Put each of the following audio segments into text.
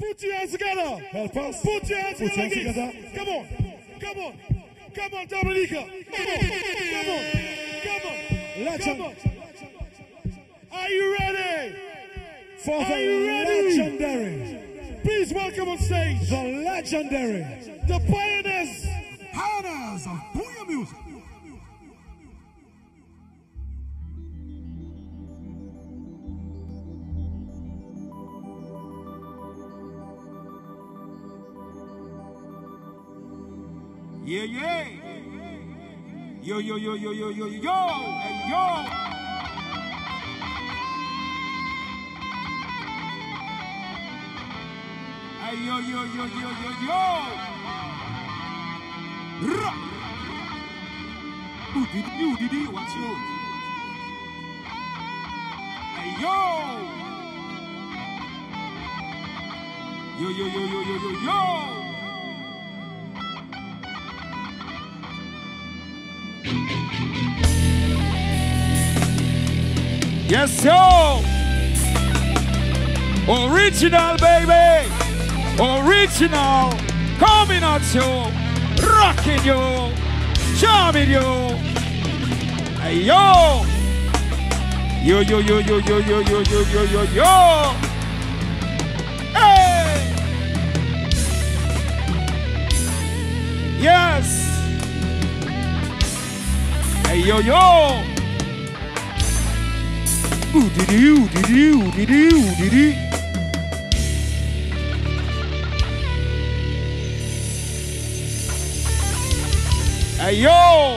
Put your hands together. Help us. Put your hands together. together. Come on. Come on. Come on, Dominica. Come on. Come on. Come on. Legend. Come on. Are you ready? For Are the you ready? legendary. Please welcome on stage The legendary. the pioneers. Pioneers of Booyah Music. Yeah, yeah. Yo, yo, yo, yo, yo, yo, yo. Hey, yo. Hey, yo, yo, yo, yo, yo, yo. Rah. Who did you? What's you? Hey, yo. Yo, yo, yo, yo, yo, yo, yo. Yes, yo! Original, baby! Original! Coming at you! Rocking you! Charming you! Hey, yo! Yo, yo, yo, yo, yo, yo, yo, yo, yo, yo, yo! Hey! Yes! Hey, yo, yo! Ooh, did you? Hey, yo!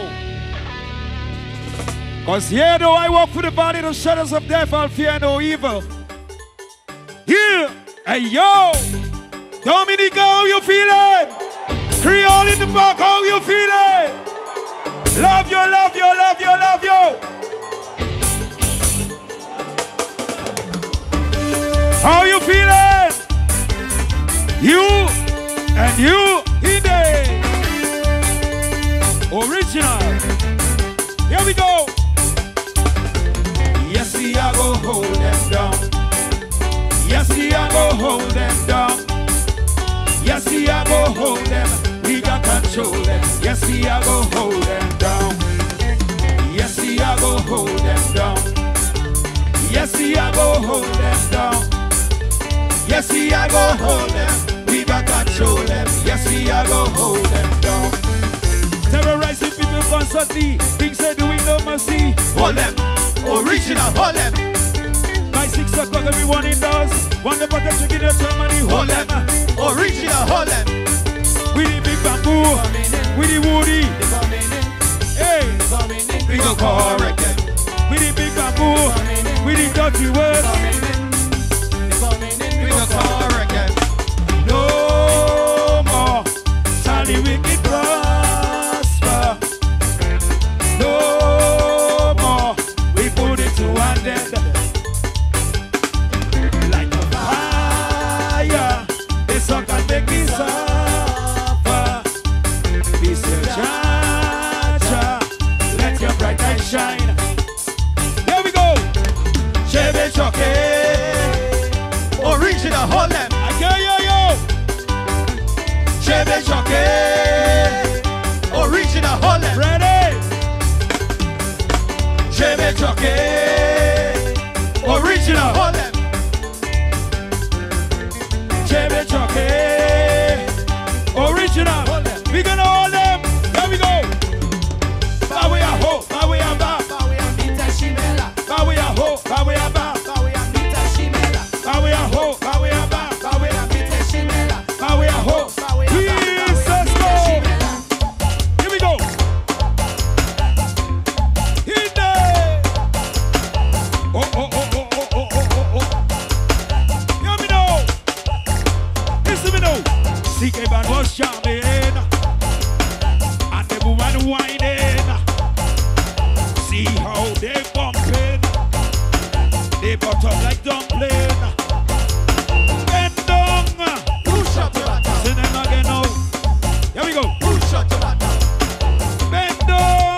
Cause here though I walk through the valley of the shadows of death, I'll fear no evil. Here! Hey, yo! Dominica, how you feeling? Creole in the back, how you feeling? Love you, love you, love you, love you! How you feeling? You and you in there. Original. Here we go. Yes, we are go hold them down. Yes, we are go hold them down. Yes, we are go hold them. We got control them. Yes, we are go hold them down. Yes, we are go hold them down. Yes, we are go hold them down. Yes, we are go hold them. We got control them. Yes, we are go hold them down. Terrorizing people constantly. Things are doing no mercy. Hold them. Original. Hold them. By 6 o'clock everyone indoors. Want the protection in the Germany. Hold them. Original. Hold them. With the big bamboo. With the woody. Hey. We go correct them. With the big bamboo. With the dirty words. No more shall the wicked prosper. No more we put it to an end. Like a fire, this song can make me suffer. Be still, Jah, let your bright light shine. Here we go. Chebe Choke. Original, hold them. I hear you, yo. Chebe Choke. Original, hold them. Ready? Chebe Choke. Original, hold them. Chebe Choke. Original, hold them. We gonna hold them. Here we go. Bawe a ho, bawe a ba. Bawe a mita shimela. Bawe a ho, bawe a ba. Bawe a mita shimela. Bawe a ho, bawe a ba, bawe a mita shimela. Bawe a ho, please let's go. Here we go. In there. Oh, oh, oh, oh, oh, oh, oh, oh, oh. Hear me now. Listen me now. CK Band was jamming, and the woman whining. See how they bumping. They butt up like dumpling. Bend down. Push up your bottom. Sing them again now. Here we go. Push up your bottom. Bend down.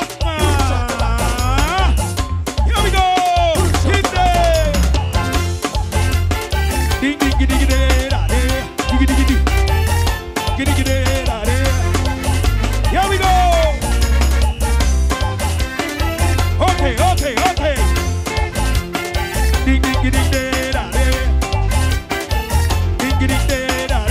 Here we go. Hit there. Ding ding ding ding ding. get it there.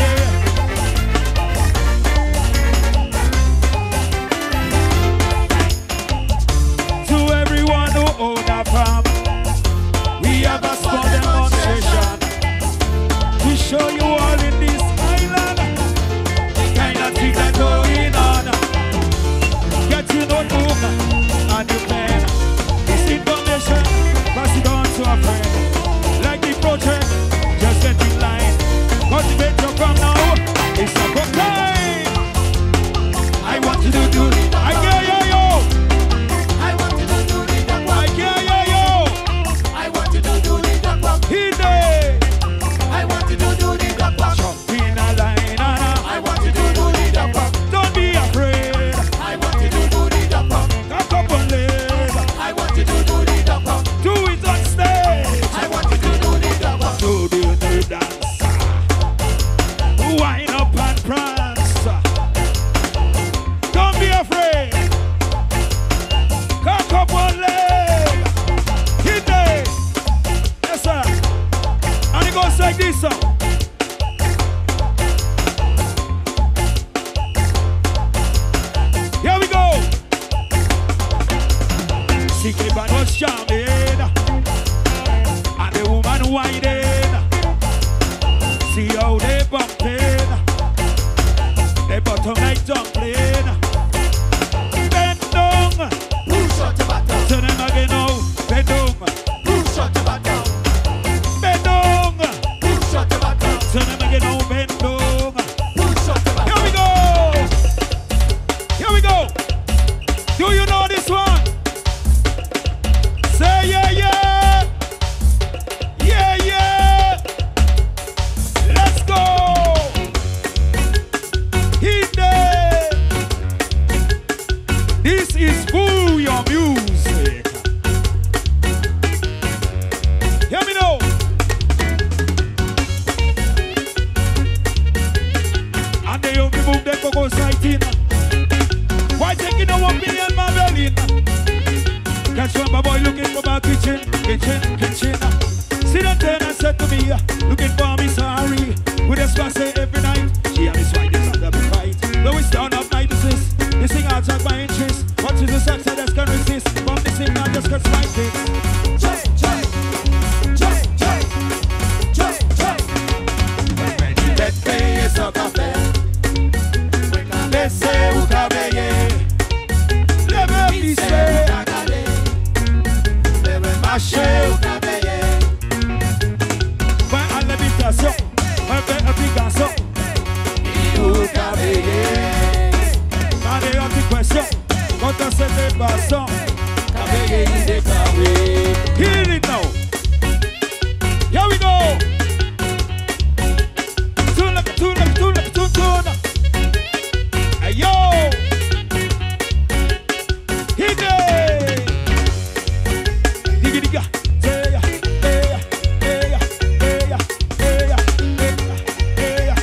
To everyone who own a farm, we have a small demonstration to show you all in this island the kind of things that going on. Get your notebook and your pen. This information, pass it on to a friend. Like the project, just get in line. Cultivate your farm now. It's a good time. I want you to do it. I hear you, yo. I want you to do it. I hear you, yo. I want you to do it. He day. I want you to do it. Jump in a line, I want you to do it. don't be afraid. I want you to do it. Cock up on leg. I want you to do it. Do it on stage. I want you to do it. Do the dance. Wind up and prance. Don't be afraid. Cock up on leg. Hit it. Yes, sir. And it goes like this, sir. Here we go. See Cleveland was charming, and the woman whining. See how they bumping, they bottom like dumpling. Bend down, Push out your bottom. turn them again now. Bend down, Push out your bottom. bend down, Push out your bottom. turn them again now. Bend down. Push out your bottom. Here we go. Here we go. Do you know this one? Say yeah, yeah. Yeah, yeah. Let's go. Hit there. This is Booyah music. Hear me now. And they only move the cocoa sighting. Why taking a 1 billion Marvelin? Catch one my boy looking for my kitchen. See that turn and said to me, looking for me sorry. We just want to say every night, she and his wife is under the fight. Though it's down up night, this thing out of my interest. What is the sex I just can't resist? From this thing I just can't fight it. Eso café. Laissez vous travailler. Levez Dice lycée, Ucagale. Leve marchez. Ucabeye. Va à l'habitation, va faire application. Ucabeye. Mandez une petite question, quand on se dépassant. Cabeye is the Cabeye. Hear it now. Here we go. Tune. Hey yo. Hit it. Digga. Hey ya.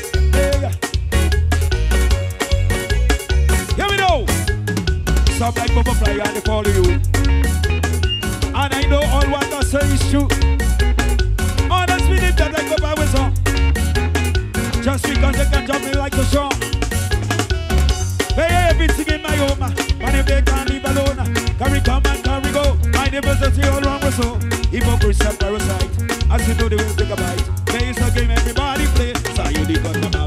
Here we go. Some like butterfly and they follow you. And I know all what I say is true. Honest believe that I go by with song. Just because they can jump me like a song. Pay everything in my home. And if they can't leave alone, carry come and carry go. My neighbors are still wrong with so. Hypocrisy and parasite. As you know they will take a bite. There is a game everybody play. So you the gun them up.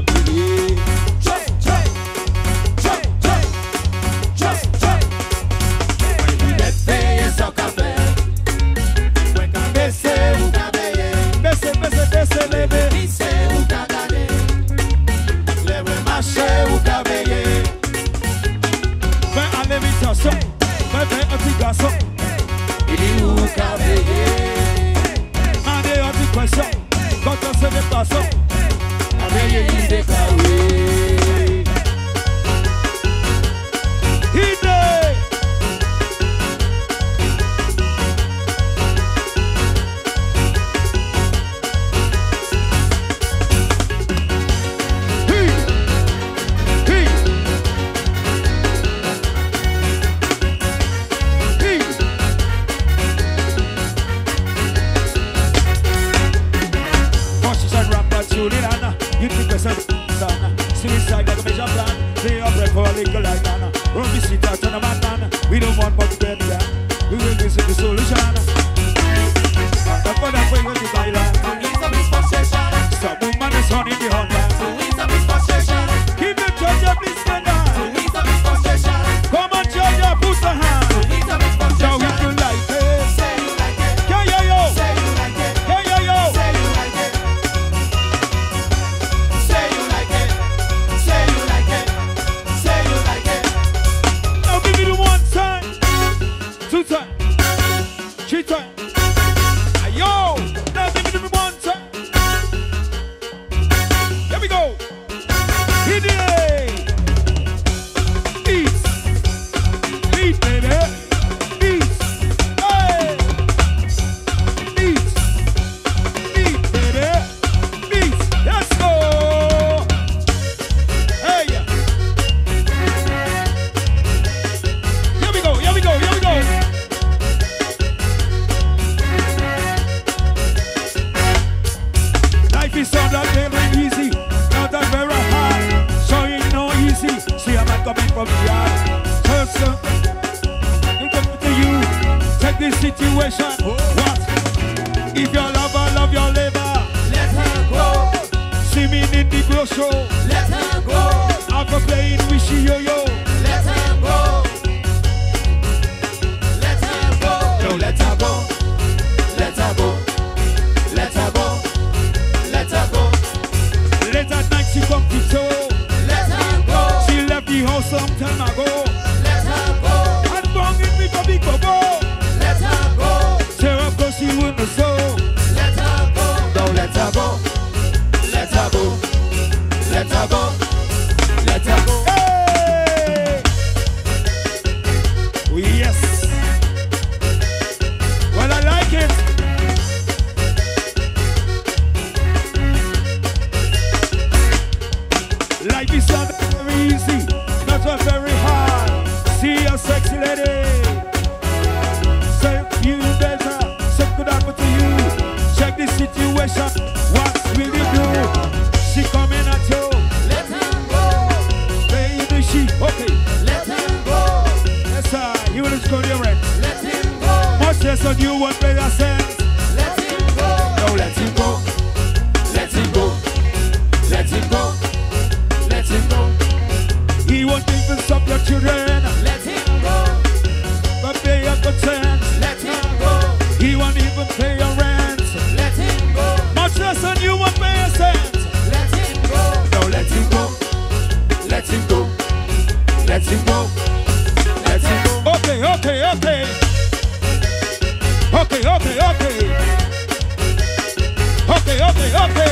in the grow show. Let her go. Have a playing wishy yo yo. Let her go. Let her go. No, let her go. Let her go. Let her go. Let her go. Late at night she come to show. Let her go. She left the house some time ago. Let her go. And bong in me for big bobo. Let her go. Sarah cause she wouldn't so. Let her go. No, let her go. Let her go. Let her go. Let her go. Hey! Oh, yes. Well, I like it. Life is not very easy, not very hard. See a sexy lady. Say you better, say good happen to you. Check the situation, what will you do? She coming at you, Let her go. baby, she, okay. Let her go. Yes, sir, you will just go to your rent. Let him go. Much less on you, what better sense? Let him go. No, let him go. Let him go. Let him go. Let him go. He won't even stop your children, Let him go. but pay a good sense. Let him go. He won't even pay your rent. Let him go. Much less on you, what pay a sense? Let him go. No, let him go. Let him go. Let him go. Let him go. Okay, okay, okay. Okay, okay, okay. Okay, okay, okay.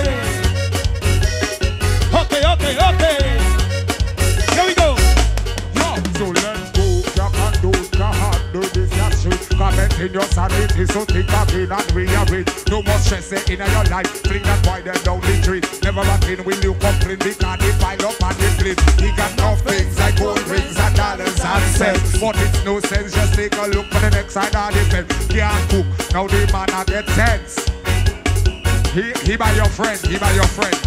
Okay, okay, okay. Here we go. So let's go, you can do, you can do this, that shit. Comment in your sanity, so think again and rearrange. No more stress in your life, fling that boy then down the street. Never back in, will you complain, because they pile up on the plate. He got enough things like gold rings and dollars and cents. But it's no sense, just take a look for the next side of the fence. Can't cook, now the man a get tense. He by your friend, he by your friend.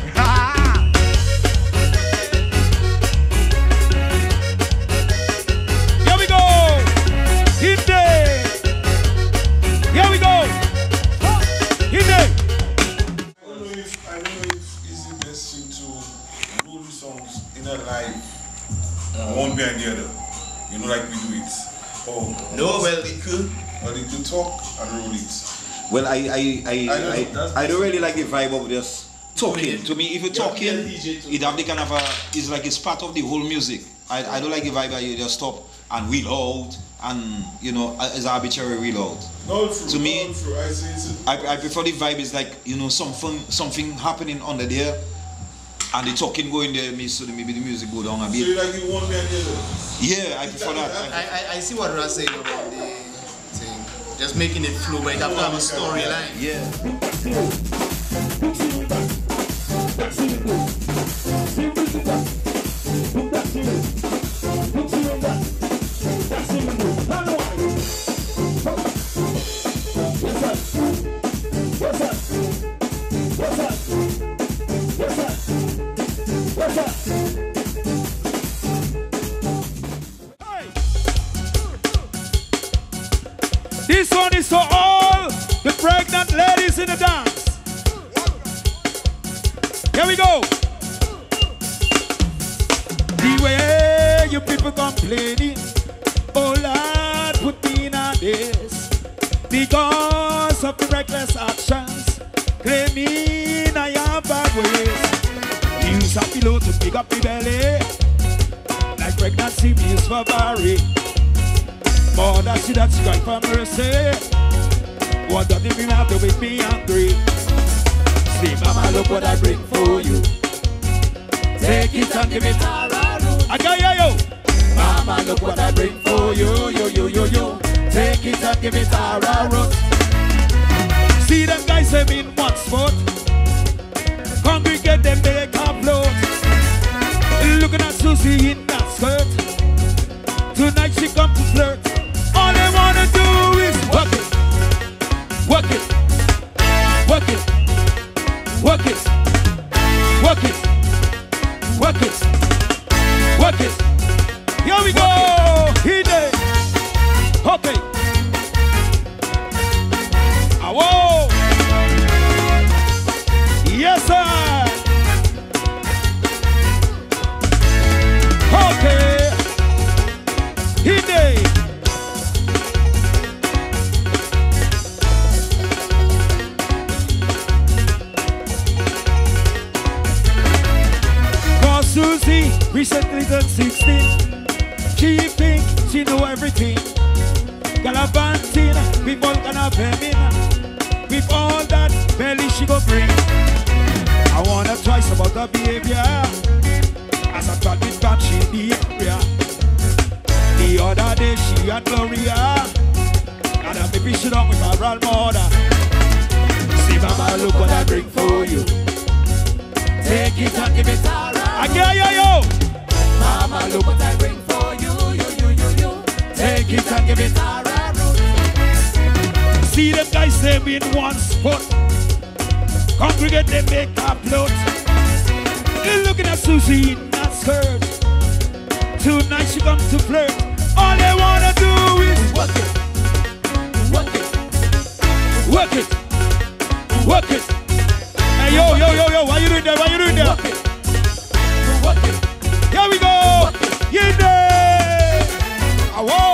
Here we go. Hit there. Here we go. Hit there. I don't know if it's the best thing to roll the songs in a live, one behind the other. You know, like we do it. Oh, No, well, it could. or they do talk and roll it. Well, I don't don't really like the vibe of just talking. To me, if you're talking, Yeah, DJ too. it have the kind of a, it's like it's part of the whole music. I don't like the vibe that you just stop and wheel out and, you know, as arbitrary wheel out. Not true. To me, not true. I say it's I prefer the vibe is like, you know, something happening under there and the talking going there, so maybe the music go down a so you bit. like it one behind the other. Yeah, I prefer that. I see what Ras saying about the thing. Just making it flow, but it have to have a storyline. Yeah. This one is for all the pregnant ladies in the dance. Here we go. The way you people complaining, oh Lord, put me in a this because of the reckless actions, claiming I have bad ways. Use a pillow to pick up the belly, like pregnancy means for Barry. Mother, see that she cry for mercy. What does it mean have to make me angry? See, mama, look what I bring for you. Take it and give it. I got yo. Mama, look what I bring for you. Yo. Take it and give it a see them guys them in one spot. Congregate them, they can't float. Looking at Susie in that skirt. Tonight she come to flirt. All they wanna do is work it, work it, work it, work it, work it, work it, work it. Here we go. Hit it. Okay. Whoa. Yes, sir. Susie recently turned 16. She think she know everything. Galavanting, people gonna pay me. With all that belly she go bring. I wanna twice about her behavior. As I thought with bad she behavior. The other day she had Gloria. And I maybe she done with her grandmother. See mama, look what I bring for you. Take it and give it all right. Again, yo. Mama, look what I bring for you. Take it and give it all right. See them guys say in one spot. Congregate, they make a plot. They're looking at Susie in that skirt. Tonight she comes to flirt. All they wanna do is work it, work it, work it, work it. Hey yo, why you doing that? Why you doing that? Work it. Here we go. You there? Whoa.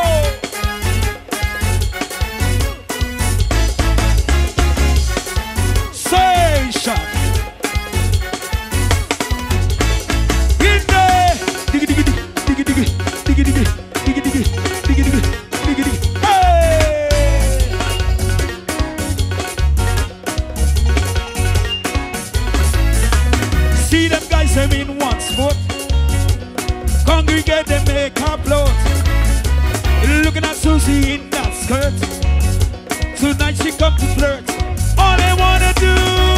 See them guys them in one spot. Congregate, they make a plot. Looking at Susie in that skirt. Tonight she come to flirt. All they wanna do.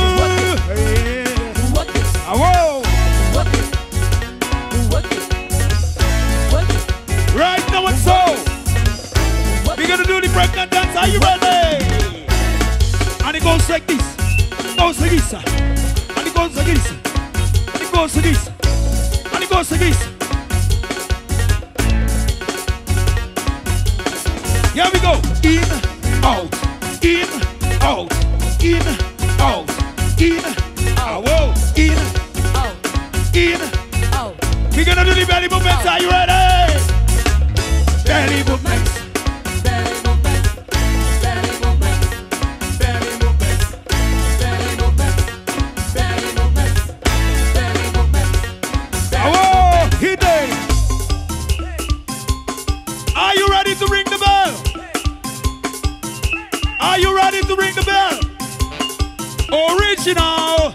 Work it. Whoa. Work it. Work it. Work it. Right now it's so. We're gonna do the pregnant dance. Are you ready? And it goes like this. Goes like this. And it goes like this. And it goes like this. And it goes like this. Here we go. In, out, in, out, in, out, in, out. Whoa. In, Out. in. Out. We're gonna do the belly movements. Are you ready? Belly movements. Belly movement. Belly movement. Belly movement. Belly movement. Belly movement. Belly movement. Whoa, hit it. Are you ready to ring the bell? Are you ready to ring the bell? Original.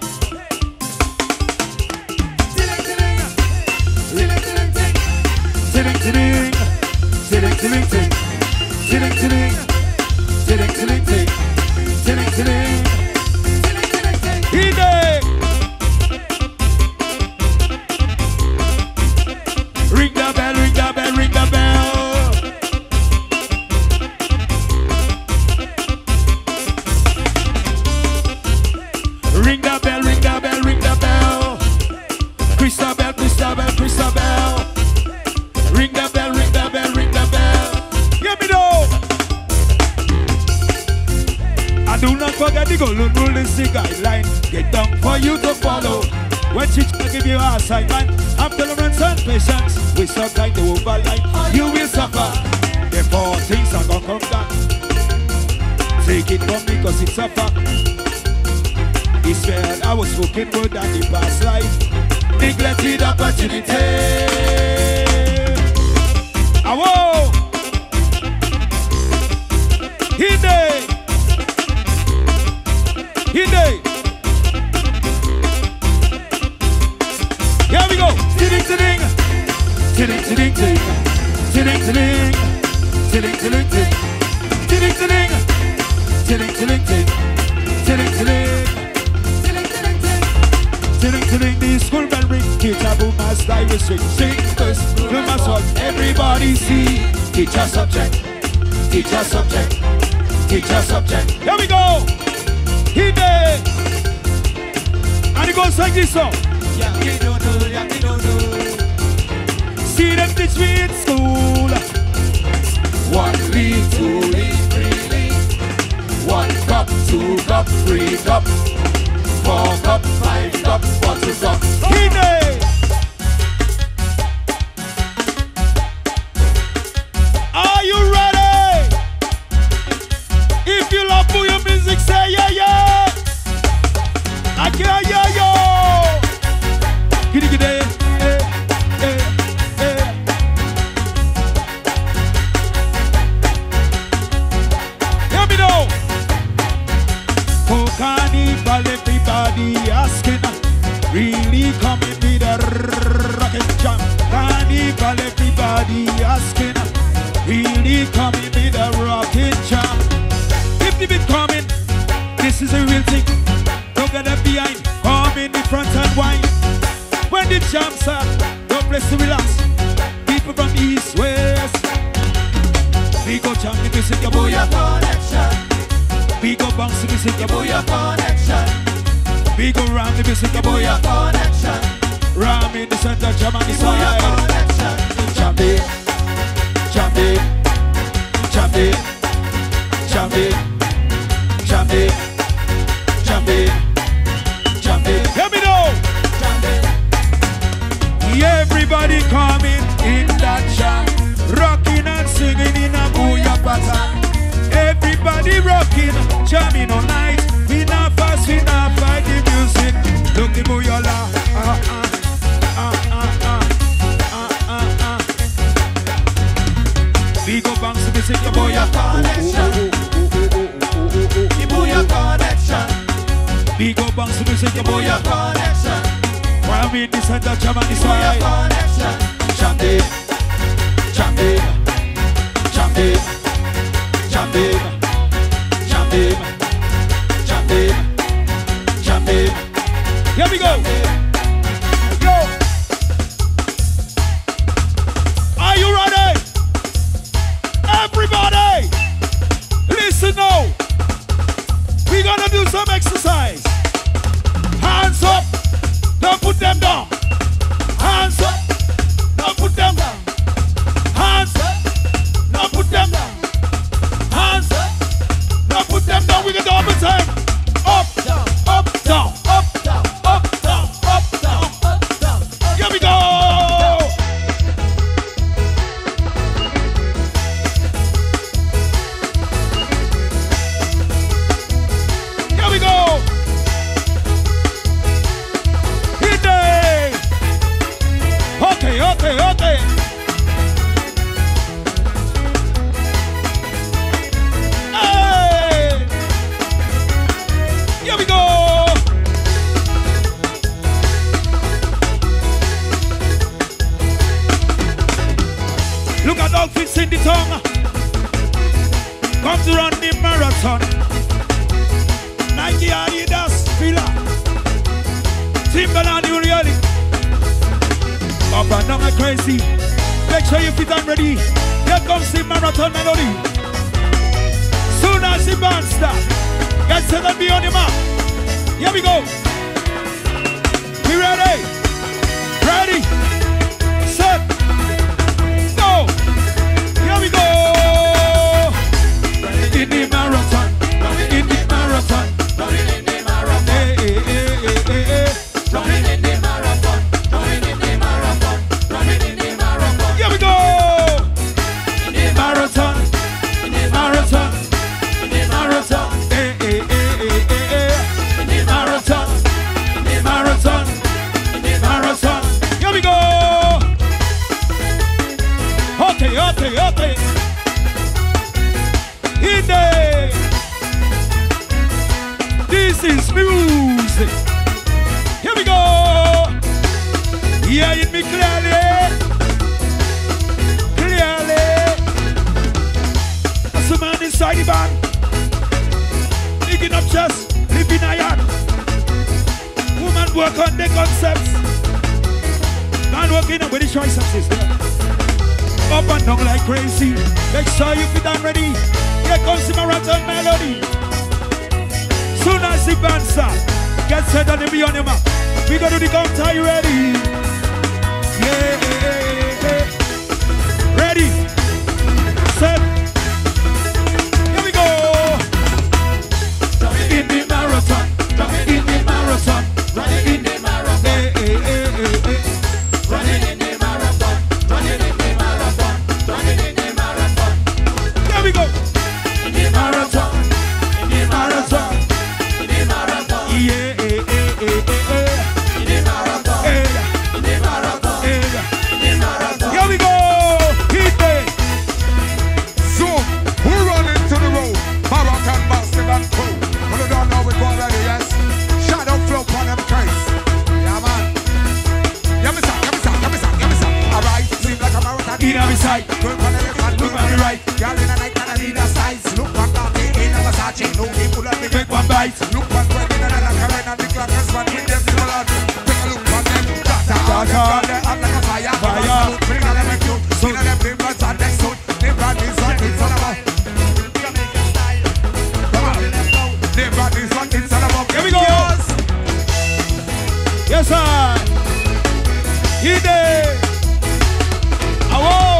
Tiling, tiling, tiling, tiling, tiling, tiling, tiling, tiling, tiling, tiling, tiling, tiling. Hit it. Ring the bell, ring the bell, ring the bell. Ring the bell, ring the bell, ring the bell. Christabel, Christabel, Christabel. Ring the bell, ring the bell, ring the bell. Hear me now. And do not forget the golden rule is the guideline. Get down for you to follow. When she give you a assignment, have tolerance and patience. We so kind to overline. You will suffer. Therefore things are gonna come down. Take it from me cause it's a fact. It's where I was spoken word and the past life. Neglected opportunity. Whoa! Hit it! Hit it! Here we go! Tidding, tidding! Tidding, tidding, tidding! Tidding, tidding! Tidding, tidding, tidding! Tidding, tidding! Tidding, tidding, tidding! Tidding, tidding! Tidding, tidding, the school bell ring. Teacher boom as I was swing. Sing first, no matter what everybody see. Teacher subject, teacher subject, teacher subject. Here we go. Hit it. And it goes like this song. See them teach me in school. 1 leaf, 2 leaf, 3 leaf. 1 cup, 2 cup, 3 cup. 4 cup, 5 cup, 1 cup. Hit it! Are you ready? If you love Booyah music, say yeah, yeah. I can't hear you. Giddy, giddy, eh. rocking jam. Carnival, everybody asking. Really coming with a rocking jam. Keep the beat coming. This is a real thing. Don't get left behind. Come in the front and wine. When the jams are, no place to relax. People from east, west. We go jam the music, your boy a connection. We go bounce the music, your boy a connection. We go round the music, your boy a connection. Ram in the center, jam on the side. Jam it, jam it, jam it, jam it, jam it, jam it, jam it. Let me know. Everybody coming in that jam, rocking and singing in a booyah pattern. Everybody rocking, jamming all night. We not fast, we not fight the music. Look the booyah la, We go bounce the music, the booyah connection. The booyah connection. We go bounce the music, the booyah connection. While we in the center, jam on the side. Jam it, jam it, jam it, jam it, jam it, jam it, jam it. Here we go. Go. Are you ready? Everybody, listen now. We're gonna do some exercise. Hands up. Don't put them down. Hands up. Don't put them down. Hands up. Don't put them down. Hands up. Don't put them down. We can do all time. Up, down, up, down, up, down, up, down, up, down, up, down. Here we go. Here we go. Okay. Hey! Here we go! Look at outfits in the tongue. Come to run the marathon. Nike, Adidas, Fila, Timberland, you really. Up and down like crazy. Make sure you fit and ready. Here comes the marathon melody. Soon as the band start, get set and be on the map. Here we go. We ready? Ready? Set. Go. Here we go. In the marathon. In the marathon. In the marathon. Hey, hey, hey, hey, hey, hey. Running in the marathon. Running in the marathon. Running in the marathon. Here we go. In the marathon. In the marathon. In the marathon. Hey, hey, hey, hey, hey, hey. In the marathon. In the marathon. In the marathon. Here we go. Okay. In there. This is music. Here we go. Hear it me clearly. That's the man inside the band. Picking up chest, living iron. Woman work on the concepts. Man working up with the triceps. Up and down like crazy. Make sure you fit and ready. Here comes the marathon melody. Soon as the band start, get set and be on the map. We go to the count. Are you ready? Yeah. Ready? Set. Here we go. In the marathon. In the marathon. Running in the marathon. Running in the marathon. Running in the marathon. Running in the marathon. Here we go. In the marathon. In the marathon. In the marathon. Yeah. In the marathon. Water. They hot like a fire. Fire. Bring on them a cute. Bring on them flavors and them suit. The brand is what it's all about. Come on. The brand is what it's all about. Here we go. Yes, sir. Ide. Awo.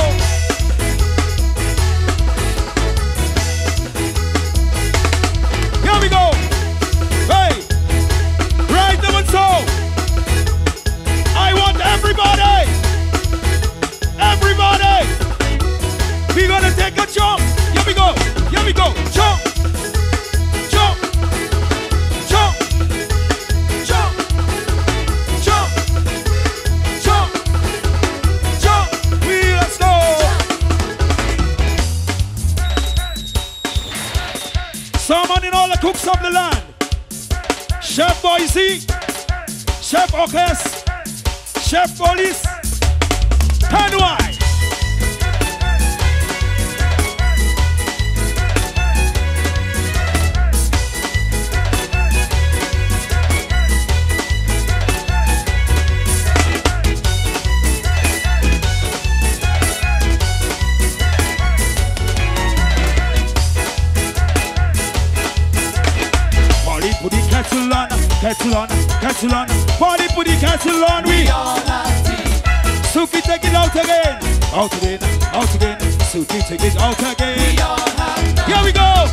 Here we go. Hey. Right now and so. I want everybody. Everybody. We're gonna take a jump. Here we go. Here we go. Jump. Jump. Jump. Jump. Jump. Jump. Jump. Let's go. Summoning all the cooks of the land. Chef Boise, Chef Orkes, Chef Police, and why? Kettle on, party put the kettle on, we all have tea. Suki take it out again, out again, out again. Suki take it out again. We all have tea. Here we go.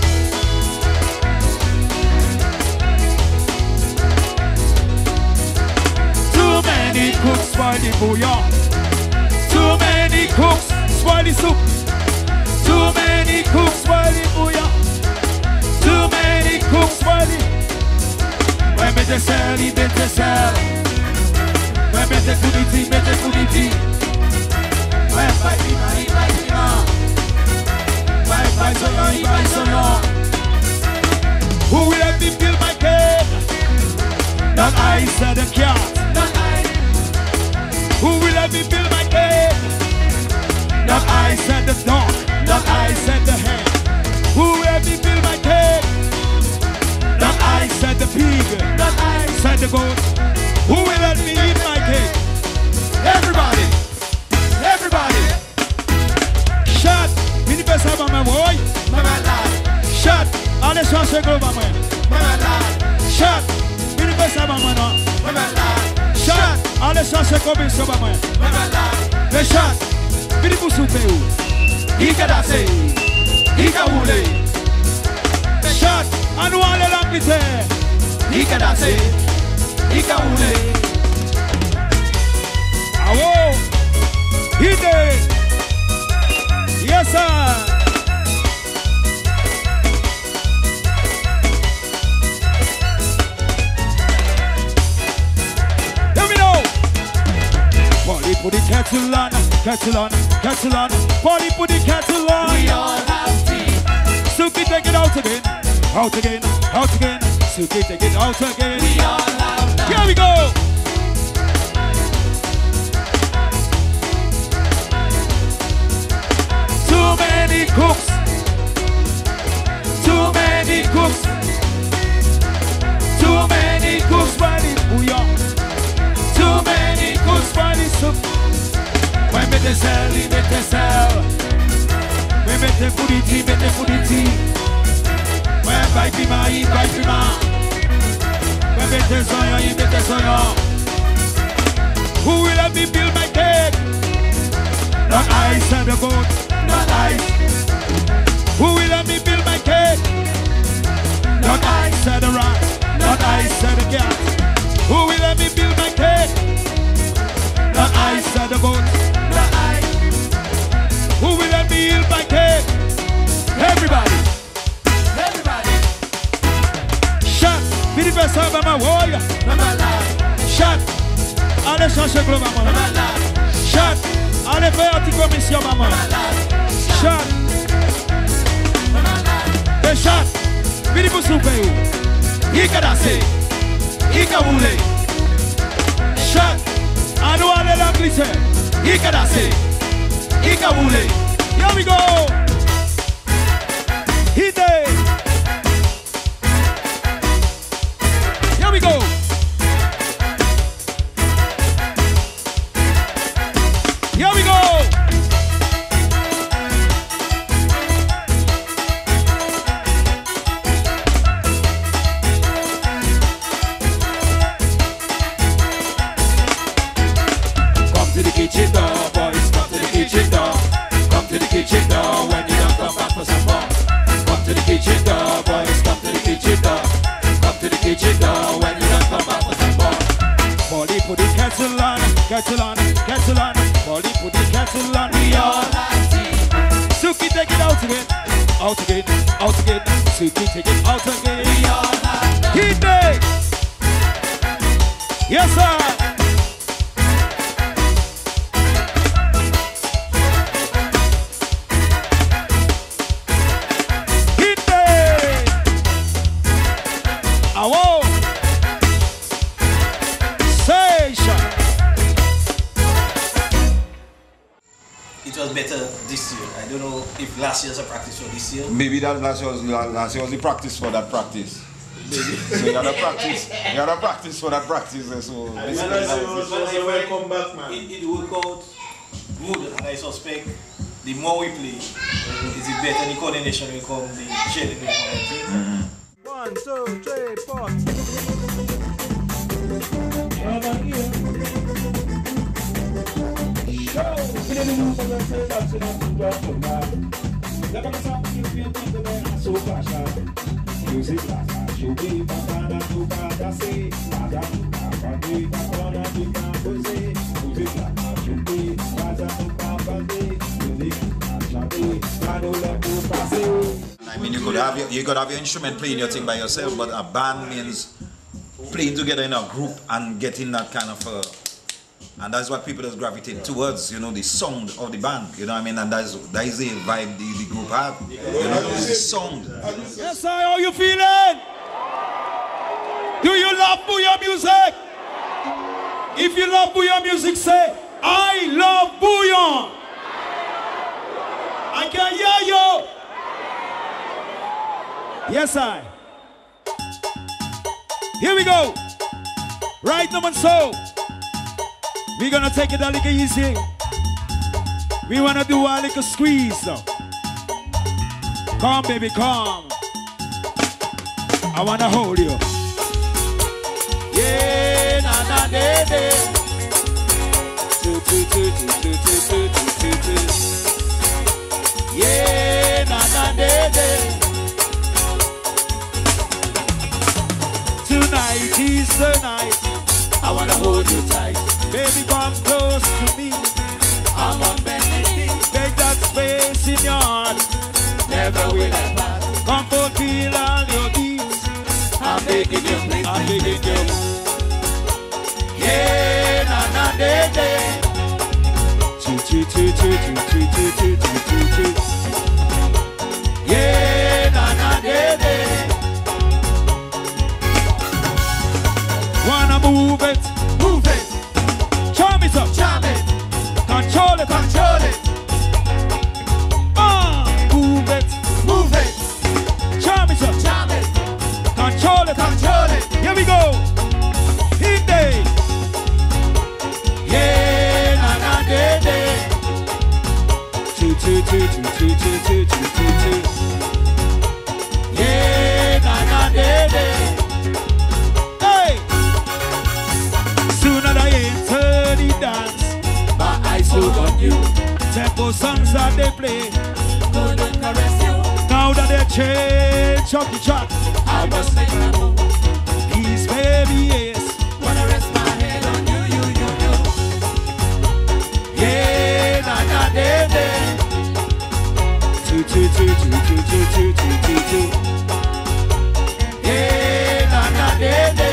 Too many cooks spoil the bouillon. Too many cooks spoil the soup. Too many cooks spoil the bouillon. Too many cooks spoil the. Vai meter sel e meter sel. Vai meter funiti, meter funiti. Vai prima e vai prima. Vai sonhar e vai sonhar. Who will let me fill my cake? Not I said the cat. Not I. Who will let me fill my cake? Not I said the dog. Not I said the hen. Who will let me fill my cake? Not I said the pig, not I said the goat. Who will let me eat my cake? Everybody, everybody. Shut, mini pesa ba my boy. Shut, allez chercher gros ba moi. Shut, mini pesa ba moi non. Shut, allez chercher combien so ba moi. Mais shut, mini pour souper où? Ika danser, ika rouler. Shut. Annuale l'Angleterre. Il can danser, il can rouler. Ah wow, idée. Yes sir. Let me know. Party put the kettle on, kettle on, kettle on. Party put the kettle on. We all have tea. Suki take it out again. Out again, out again. Suki take it out again. We all have that. Here we go. Too many cooks. Too many cooks. Too many cooks by the bouillon. Too many cooks by the soup. When mettez sel, il mettez sel. When mettez foodity, mettez foodity. Vai prima e vai prima. Vai meter sonho e meter sonho. Who will let me build my cake? Not I said the goat, not I. Who will let me build my cake? Not I said the rat, not I said the cat. Who will let me build my cake? Not I said the goat, not I. Who will let me build my cake? Everybody. Vini pensar ba ma woya. Chat. Allez chercher gros maman. Chat. Allez faire une petite commission maman. Chat. Et chat. Vini pour souper où? Il can danser. Il can rouler. Chat. À nous aller l'Angleterre. Il can danser. Il can rouler. Here we go. Hit it. Here we go. kitchen door, boys, come to the kitchen door. Come to the kitchen door when you don't come back for some more. Come to the kitchen door, boys, come to the kitchen door. Come to the kitchen door when you don't come back for some more. Molly put the kettle on, kettle on, kettle on. Molly put the kettle on, we all have tea. Suki, take it out again, out again, out again. Suki, take it out again. We all have tea. Heat day. Yes, sir. It was better this year. I don't know if last year's a practice for this year. Maybe that last year was the practice for that practice. Maybe. So you gotta practice for that practice. So when I come back, man, it worked out good, and I suspect the more we play, is the better the coordination will come, the sharing will come. 1, 2, 3, 4. I mean, you could have your instrument playing your thing by yourself, but a band means playing together in a group and getting that kind of and that's what people just gravitate towards, you know, the sound of the band, you know what I mean, and that is the vibe the group have, you know, the sound. Yes, sir, how you feeling? Do you love Booyah music? If you love Booyah music, say, I love Booyah. I can hear you. Yes, I. Here we go. Right now and so. We're gonna take it a little easy. We wanna do a little squeeze though. Come, baby, come. I wanna hold you. Yeah, na na de de. Tu tu tu tu tu tu tu tu tu. Yeah, na na de de. Tonight is the night. I wanna hold you tight. Baby, come close to me. I'm on bending. Take that space in your heart. Never will I pass. Come fulfill all your needs. I'm begging you, please. I'm begging you. Yeah, na na de de. Choo choo choo choo choo choo choo choo choo choo. Yeah, na na de de. Wanna move it, move it. Charm it up, charm it. Control it, control it. Move it, move it. Charm it up, charm it. Control it, control it. Here we go. Hit day. Yeah, na na de de. Choo choo choo choo choo choo choo choo choo. Yeah, na na de de. Hey. Soon as I enter the dance, my eyes look on you. Tempo songs that they play couldn't caress you. Now that they change up the track, I must make a move. Please, baby, yes. Wanna rest my head on you, you, you, you. Yeah, na na de de. Choo choo choo choo choo choo choo choo choo. Yeah, na na de de.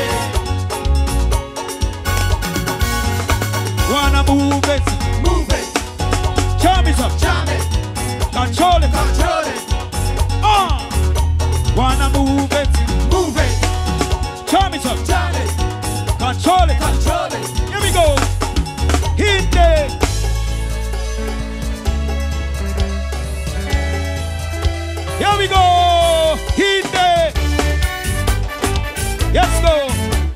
Wanna move it, move it. Charm it up, charm it. Control it, control it. Wanna move it, move it. Charm it up, charm it. Control it, control it. Here we go. Hit it. Here we go. Hit it. Let's go.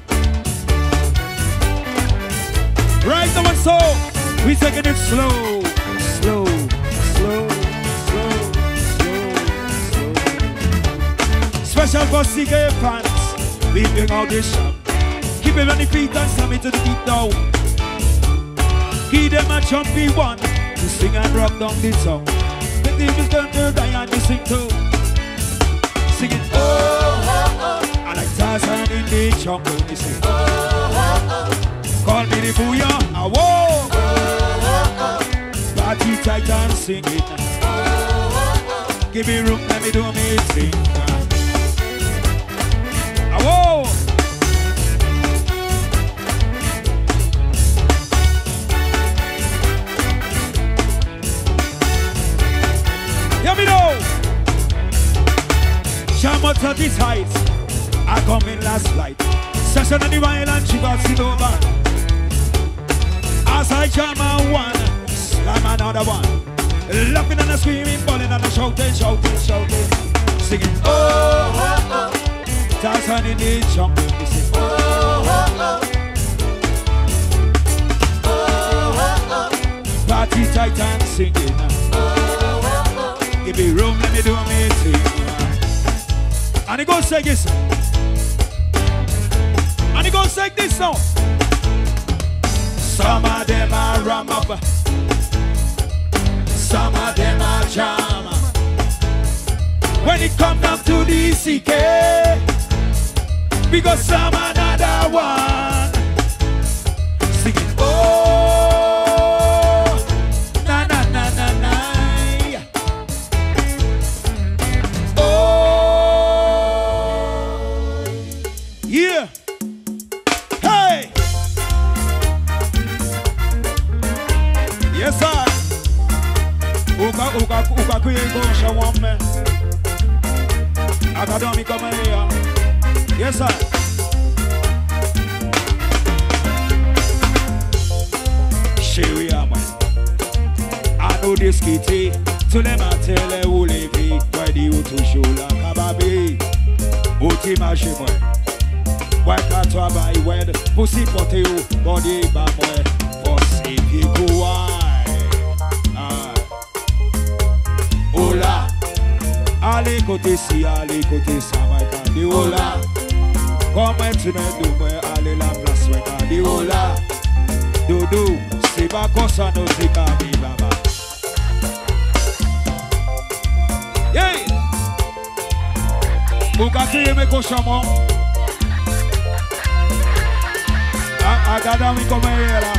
Right now and so, we taking it slow, slow, slow, slow, slow, slow. Special for CK fans, we bring out this shop. Keep it on the feet and slam it to the beat now. Give them a jumpy one to sing and rock down the song. The devil's gonna die and you sing too. Sing it, oh, oh, oh. I like Tarzan in the jungle, me sing, oh, oh, oh. Call me the booyah, I walk, oh, oh, oh. Party tight and sing it, oh, oh, oh. Give me room, let me do me thing. I walk. Hear me now. Jam up to these heights. I come in last flight. Session on the wild and she got it over. As I jam on one, slam another one. Laughing and screaming, balling and shouting, shouting, shouting. Singing, oh, oh, oh. Tarzan in the jungle. We sing, oh, oh, oh. Oh, oh, oh. Party tight and singing. Give me room, let me do me thing. And he goes say this. And he goes like this now. Some of them are ram up. Some of them are jam. When it comes down to the CK, we got some another one. Singing, oh. Yeah. Hey. Yes, sir. Uka kuye gosha wame. Academy come here. Yes, sir. Here we are, man. I know this kitty. To them I tell her who live it. Why do you to show la kababi? Oti mashimoy. Why can't I buy wed? Pussy potato, body bamoy. Pussy people why? Ola. Ale kote si, ale kote sa, my candy. Ola. Come to me, do me, ale la place, my candy. Ola. Dodo, se ba kosa no se kami baba. Yay! Uka kriye me koshamo. Academy come here.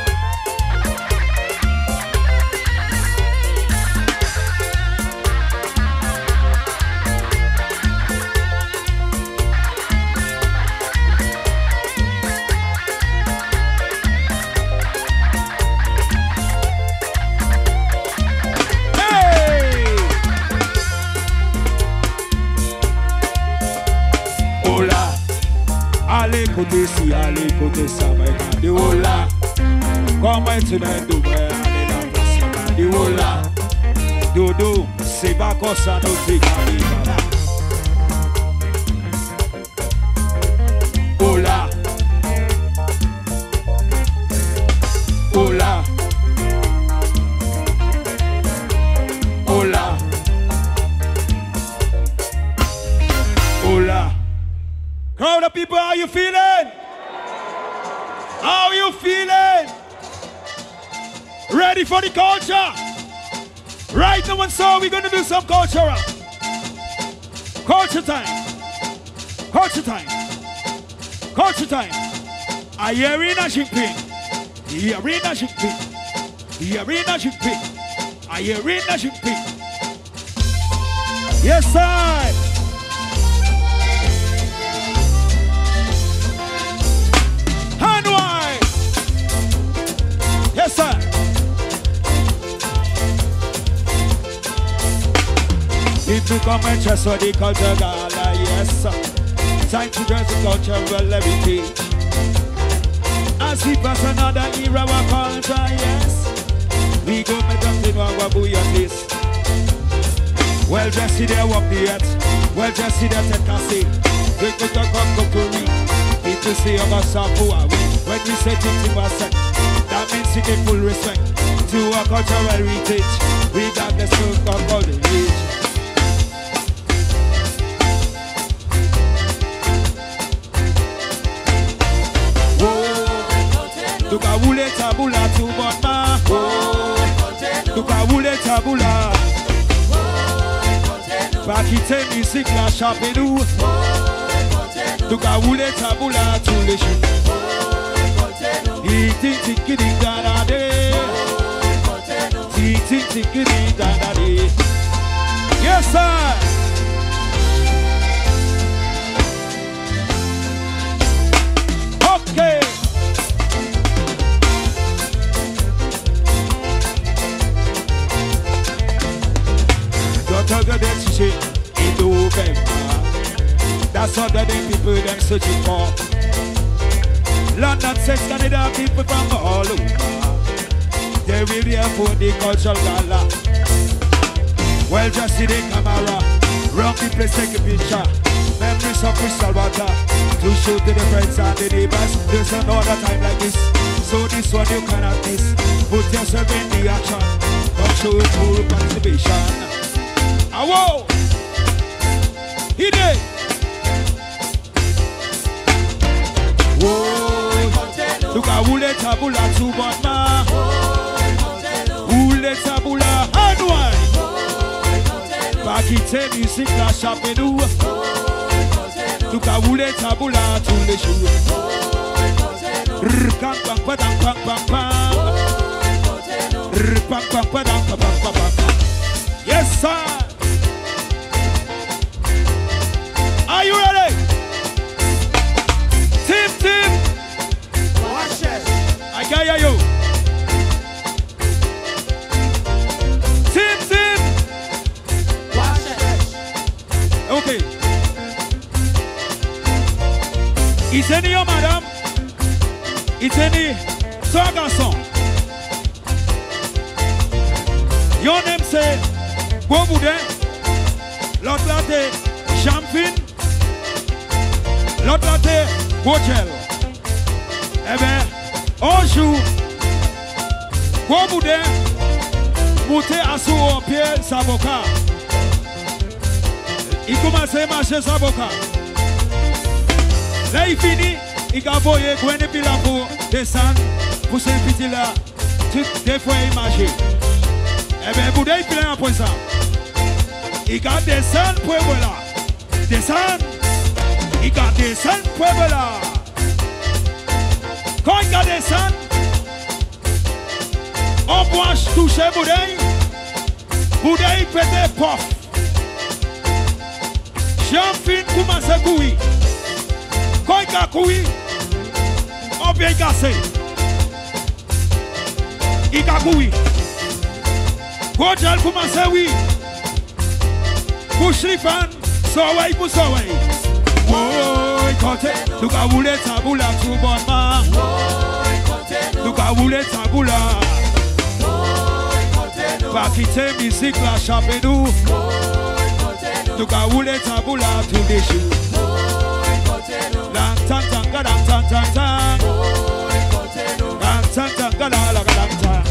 Hey! Hola. Ale kote si, ale kote sa, my candy. Ola. Come tonight, do me, ale la place, my candy. Ola. Dodo, se ba kosa no se kami baba. Ola. Ola. Ola. Ola. Crowd of people, how you feeling? How you feeling? Ready for the culture? Right now and so we're gonna do some culture. Culture time. Culture time. Culture time. I hear in a shipping. Here in a shipping. Here in a shipping. I hear in a shipping. Yes, sir. Yes, sir. People come and trust for the culture gala, yes, sir. Time to dress the cultural levity. As we pass another era of culture, yes. We go make something what we at this. Well, just see there walk the earth. Well, just see that at Cassie. We go to Concocuri. People say about Sapu. When we say things in our set. That means you give full respect to our cultural heritage, regardless of our age. Whoa, look at Wule tabula tu bonma. Duka wule tabula. Pa quitter musique la chape nous. Duka wule tabula tous les jours. Ting ting ting da da de. Ting ting ting da da de. Yes sir. Okay. Don't get that shit in November. That's all that the people them searching for. London, sex, Canada, people from all over. They will be for the cultural gala. Well, just see the camera, round the place, take a picture. Memories of crystal water to show to the friends and the neighbors. There's another time like this, so this one you cannot miss. Put yourself in the action, don't show it full participation. Whoa! Hit it! Whoa! Look at Wule Tabula to Bonma. Wule Tabula, hard one. Bakite music la chape nous. Look at Wule Tabula to the shoe. Rkang bang padang bang bang bang. Rpang bang padang bang bang bang. Yes sir. Are you ready? Team. Watch it. I can hear you. Team. Watch it. Okay. Is any your madame? Is any son garçon? Your name say Beau Boudin. L'autre là c'est Champin. L'autre là c'est Bochel. Eh bien, on joue. Beau Boudin. Monter à son pied sa boca. Il commence à marcher sa boca. Là il finit. Il a voyé Gwen et puis là pour descendre. Pour ce petit là. Toutes des fois il marche. Eh bien, Boudin il plein après ça. Il a descendre pour voilà. Descendre. Il a descendre pour voilà. Quand il a descendre, on branche toucher Boudin. Boudin il pète pof. Jean-Fin commence à courir. Quand il a couru, on vient casser. Il a couru. Gojal commence à oui. Push les fans, so way pour so way. Woy, côté, nous ka voulé taboula tout bonnement. Nous ka voulé taboula. Pas quitter musique la chape nous. Nous ka voulé taboula tous les jours. Lang tang tang ga lang tang tang tang. Lang tang tang ga la la ga lang tang.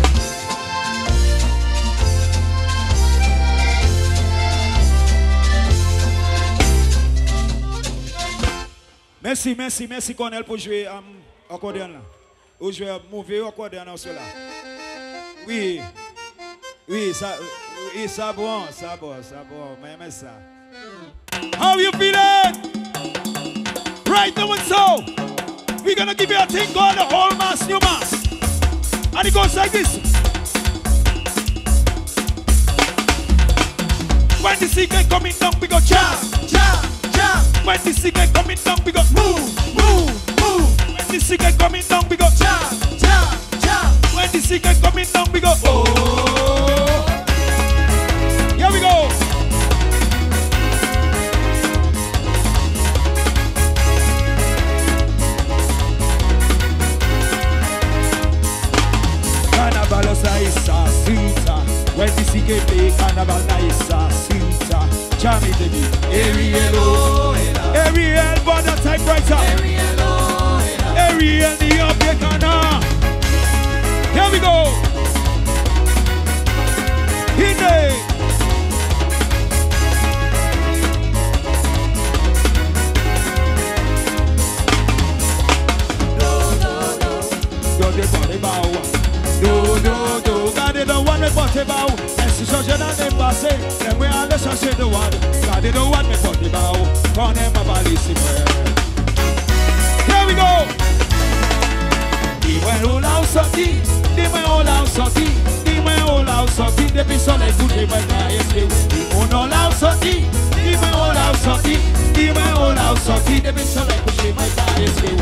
Merci Cornel pour jouer accordéon là. Ou jouer mauvais accordéon là cela. Oui, ça bon, mais ça. How you feeling? Right now and so, we're gonna give you a thing called the whole mass, new mass. And it goes like this. When the secret coming down, we go jump. When the secret coming down, we go move. When the secret coming down, we go jump. When the secret coming down, we go oh. Here we go. Carnaval isa sweeta. When the secret play carnaval isa sweeta. Jam it baby. Ariel, but the typewriter. Ariel, the Africana. Here we go. Hit it. Don't the body bow. Gardez the one me porte bao. Ainsi changer dans les passés. J'aimerais aller chercher the one. Gardez the one me porte bao. Qu'on aime ma valise. Here we go. Dis-moi où l'on sorti. Dis-moi où l'on sorti. Dis-moi où l'on sorti. Depuis soleil couché, moi j'ai on l'a sorti. Dis-moi où l'on sorti. Dis-moi où l'on sorti. Depuis soleil couché, moi j'ai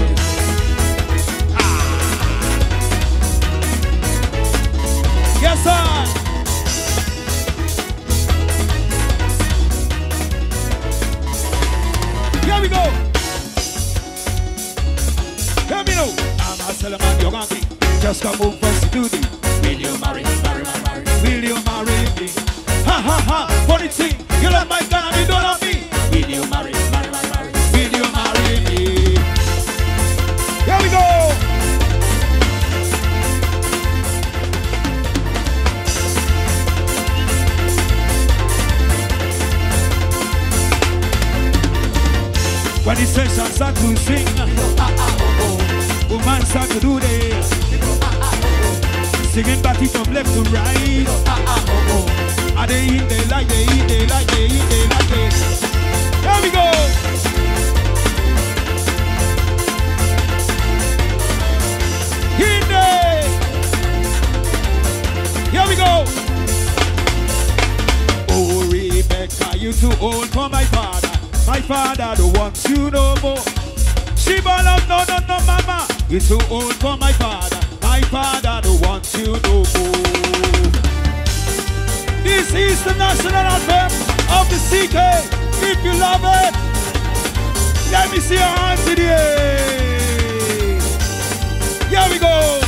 yes, sir. Here we go. Here we go. I'm a Solomon Yogangi. Just come move first to the. Will you marry me? Will you marry me? Ha ha ha. Funny thing. You love my gun and you don't love me. Will you marry me? Will you marry me? Here we go. When the sessions start to sing, woman start to do this, singing back it from left to right. And they eat, they like, they eat, they like, they eat, they like this. Here we go. In there. Here we go. Oh, Rebecca, you too old for my father. My father don't want you no more. She ball out, no, no, no, mama. You're too old for my father. My father don't want you no more. This is the national anthem of the CK. If you love it, let me see your hands in the air. Here we go.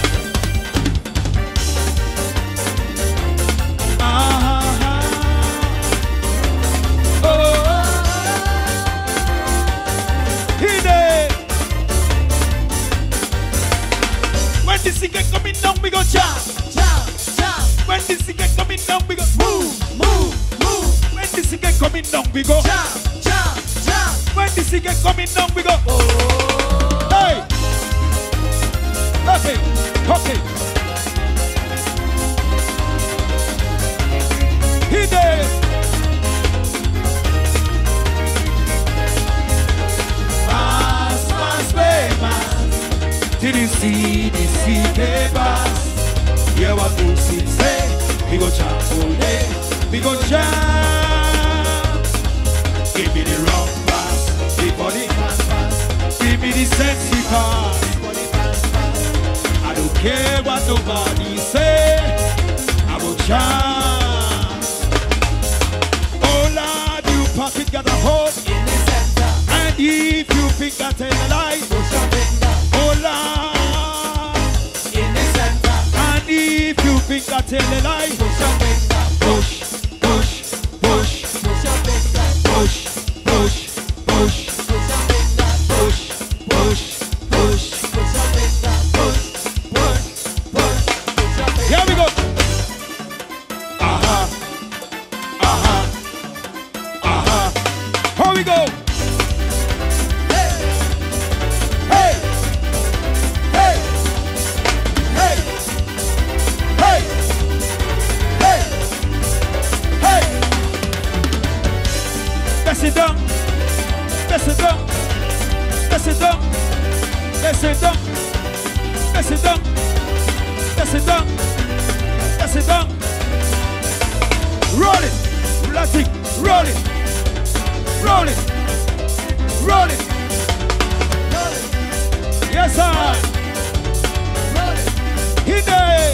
When the singer coming down, we go jump, jump, jump. When the singer coming down, we go move, move, move. When the singer coming down, we go jump, jump, jump. When the singer coming down, we go oh. Hey, okay, okay. He there. Pass, pass, pass. Did you see the CK pass? Yeah, what you see say? We go jump all day, we go jump. Give me the rock pass, before the pass pass. Give me the sexy pass, before the pass pass. I don't care what nobody say, I will jump. Oh Lord, you pocket got a hole in the center. And if you think I tell a lie, push your finger. Oh Lord, in the center. And if you think I tell a lie, push your finger. Push, push, push, push your finger. Push, push, push, push your finger. Push, push, push, push your finger. Push, push, push, push your finger. Here we go. Aha, aha, aha. Here we go. Desce donc, desce donc, desce donc, desce donc, desce donc, desce donc, desce donc. Roll it, let it, roll it, roll it, roll it, roll it. Yes, sir. Roll it. He did.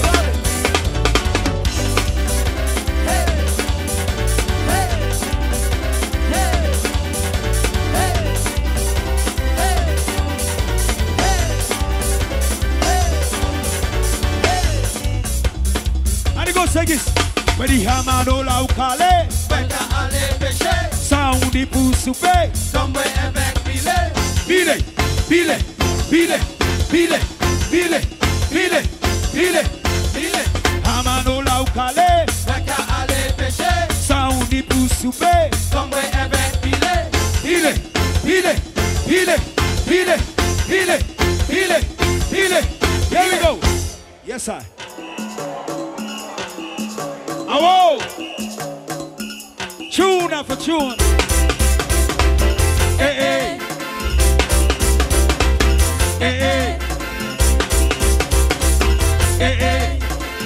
When the hammer no la ou calé, when the aller pêcher, sound the pour souper, somewhere avec bile, bile, bile, bile, bile, bile, bile, bile, bile. Hammer no la ou calé, when the aller pêcher, sound the pour souper, somewhere avec bile, bile, bile, bile, bile, bile, bile, bile. Here we go. Yes, sir. whoa. Tune after tune. Hey, hey. Hey, hey. Hey, hey.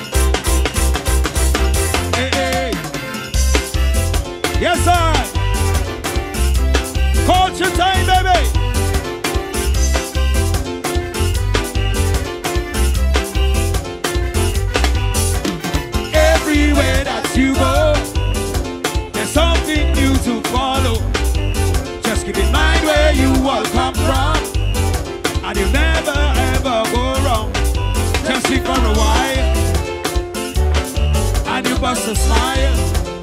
Hey, hey. Yes, sir. Culture time, baby. Everywhere that you go, there's something new to follow. Just keep in mind where you all come from, and you'll never ever go wrong. Just sleep for a while, and you bust a smile.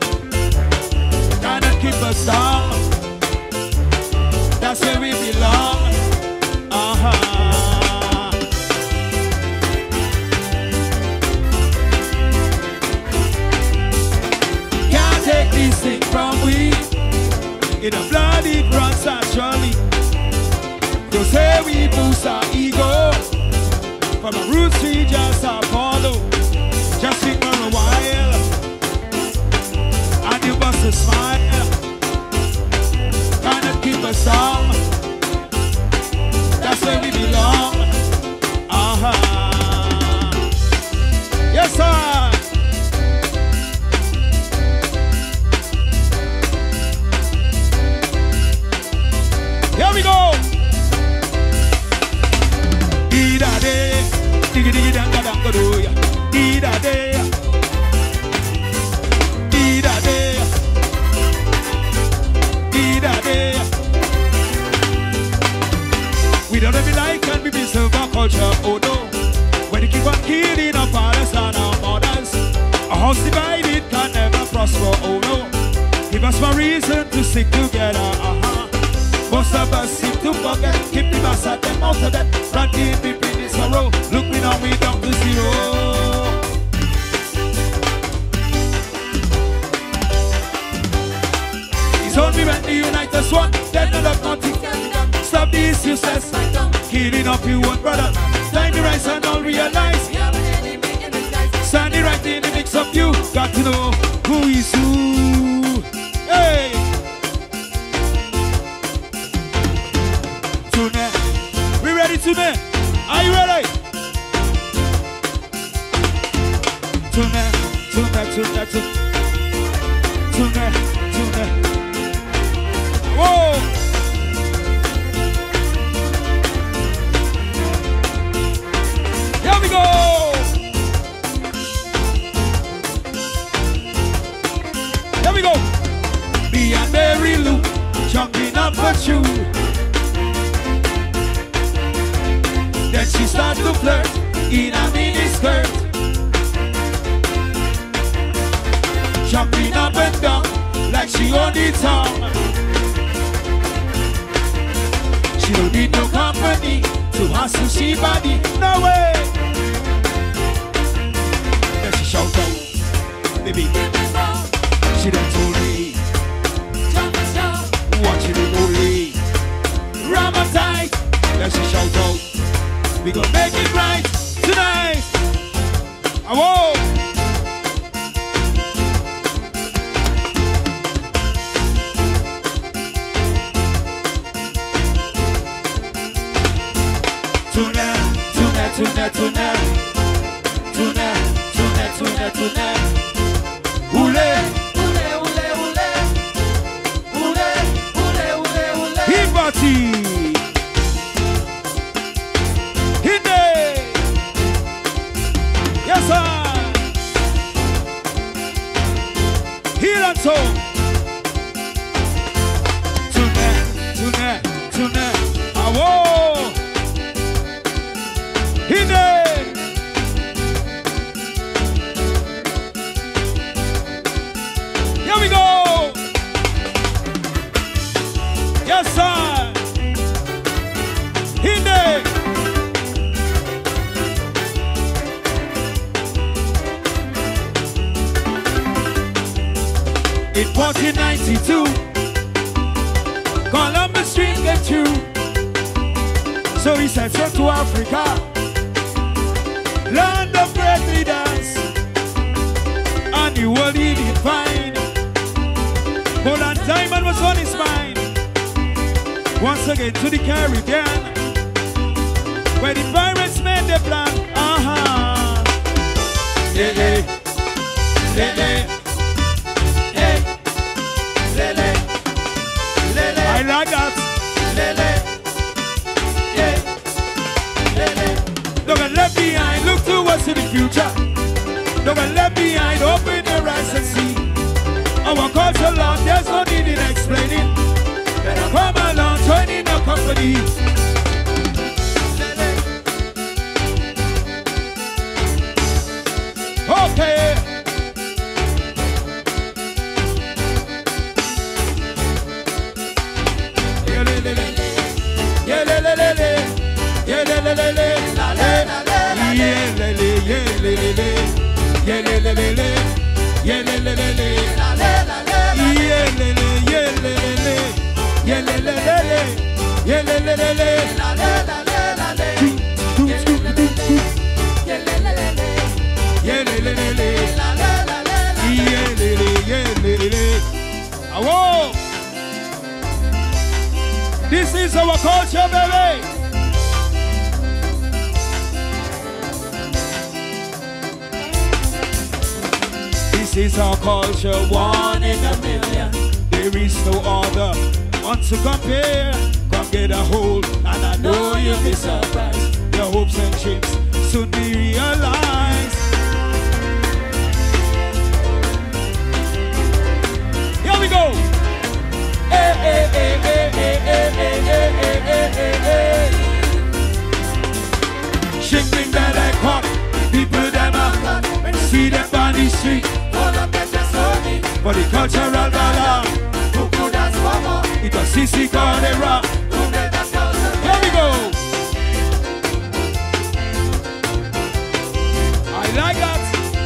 Cannot keep us down. That's where we belong. Can't take this thing from we. In a blood it runs naturally. Don't say we boost our ego. From the roots we just follow. Just think for a while, and you bust a smile. Cannot keep us down. That's where we belong. Yes, sir. Here we go. Dee-da-day, diggy-diggy-dang-da-dang-ga-doo-ya. Dee-da-day, dee-da-day, dee-da-day. We don't have like and we be silver culture, oh no. When you keep on killing our fathers and our mothers, a house divided can never prosper, oh no. Give us one reason to stick together, Most of us seem to forget, keep the mass at them out of that. Ranting between this row, look me now, we down to zero. It's only when the unite us one, then no love nothing. Stop this useless, killing up your own brother. Find the rise and all realize. Standing right in the mix of you, got to know who is who. Hey! Tune, we ready Tune? Are you ready? Tune, Tune, Tune, Tune. Tune, Tune. Whoa! Here we go! Here we go! Me and Mary Lou jumping up for you. Then she starts to flirt in a mini skirt, jumping up and down like she on the town. She don't need no company to her sushi body, no way. Then she shout out, baby, she done told me, watching the movie, Ramatite. Then she shout out, we gon' make it right tonight. Whoa! Tonight, tonight, tonight, tonight, tonight, tonight, tonight, tonight. Hule, hule, hule, hule, hule, hule, hule, hule. Hip party. Yes, sir. Heel and toe. Tonight, tonight, tonight. Whoa. Here we go. Yes, sir. Hinde. In 1492, Columbus dream came true. So he set sail to Africa, land of great leaders, and the world he once again to the Caribbean, where the pirates made their plan. Lele, lele, hey, lele, lele. I like that. Lele, yeah, lele. Don't get left behind. Look towards the future. Don't get left behind. Open your eyes and see. Our culture, Lord, there's no need in explaining. Better come along, join in our company. Okay. This is our culture, baby. This is our culture, one in a million. There is no other one to compare. Come get a hold, and I know you'll be surprised. Your hopes and dreams soon be realized. Here we go. Hey, hey, hey, hey, hey, hey, hey, hey, hey, hey, hey. Shaking that like hot. People them up when you see them on the street. For the cultural dollar, who could dance for more? It was Sissy Cordera. Here we go. I like that.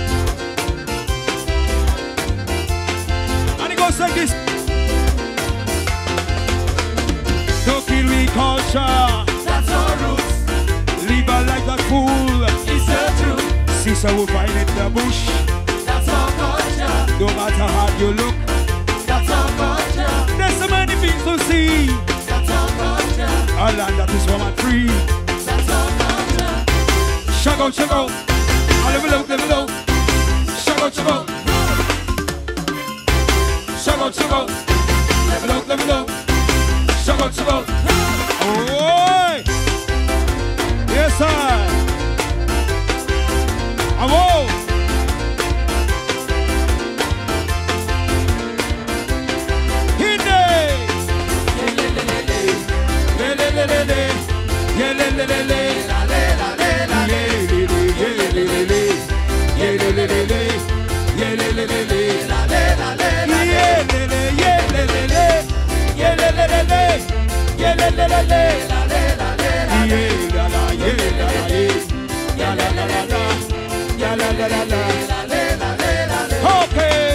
And it goes like this. Don't kill we culture. That's our roots. Live a like that fool. It's the truth. Sister will find it in the bush. That's our culture. No matter how you look. That's our culture. There's so many things to see. That's our culture. A land that is warm and free. That's our culture. Shug out, shug out. Level out, level out. Shug out, shug out. Shug out, shug out. Level out, level out. Shug out, shug out. Oh, yes, sir. Whoa. Okay.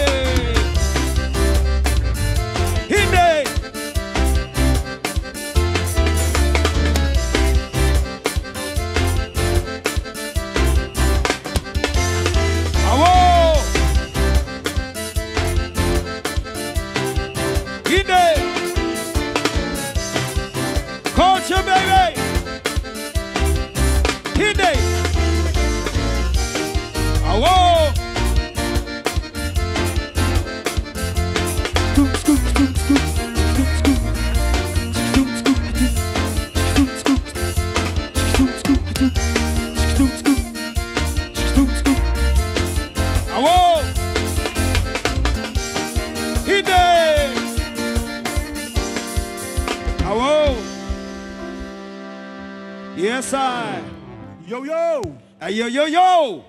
Culture, baby. Hit it. Whoa. Hit it. Yes, I. Yo, yo. Yo, yo, yo.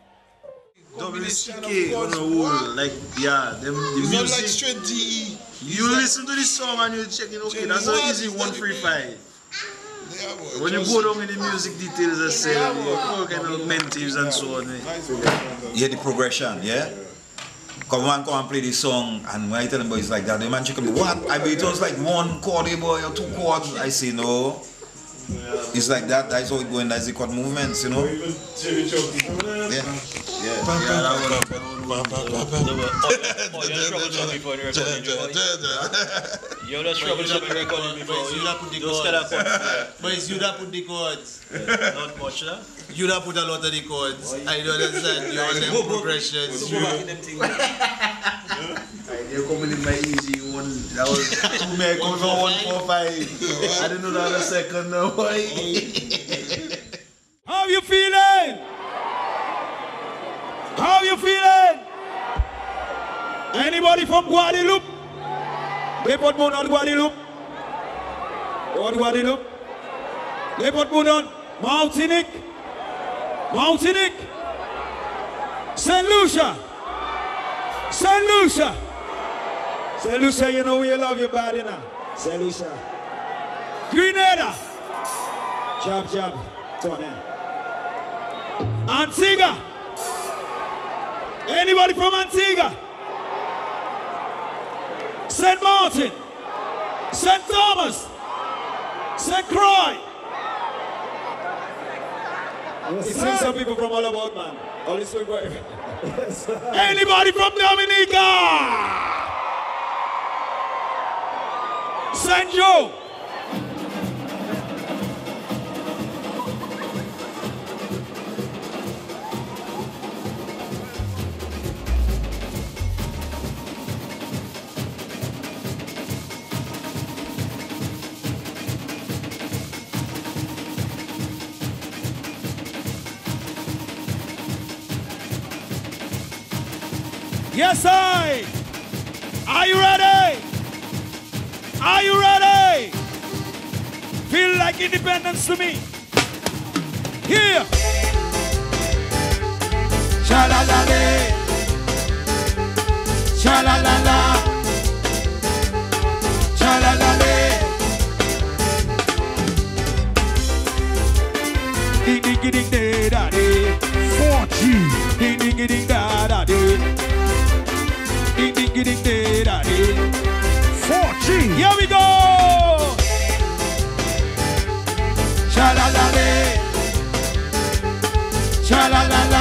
WCK on the wall, like, yeah, the music. Like straight DE. You listen to this song and you're checking, okay, that's how easy 135. When you go down in the music details, I say, all kind of mentives and so on. Yeah, the progression, yeah? Come on, come and play this song, and when I tell them boys like that, the man check me, what? I mean, it was like one chord, boy, or two chords. I say, no. It's like that, that's how it going, that's the chord movements, you know? Yeah. Yeah. You're not sure about the record before. But you that put the chords. But it's you that put the chords. Not much, huh? You that put a lot of the chords. I don't understand. You on them progressions. You're coming in my easy one. That was 2 men coming from 145. I didn't know that a second now. How you feeling? How you feeling? Anybody from Guadeloupe? They put moon on Guadeloupe. What Guadeloupe? They put moon on Martinique. Martinique. St. Lucia. St. Lucia. St. Lucia, you know we love you bad, you know. St. Lucia. Grenada. Jab, jab. Turn in. Antigua. Anybody from Antigua? St. Martin. St. Thomas. St. Croix. You see some people from all about, man. All this way. Anybody from Dominica? St. Joe. Yes, I. Are you ready? Are you ready? Feel like independence to me. Here. Sha-la-la-la. Sha-la-la-la. Sha-la-la-la. Ding ding ding ding da ding. 4G. Ding ding ding da da ding. Ding ding ding ding da ding. 4G. Here we go. Sha la la la. Sha la la la.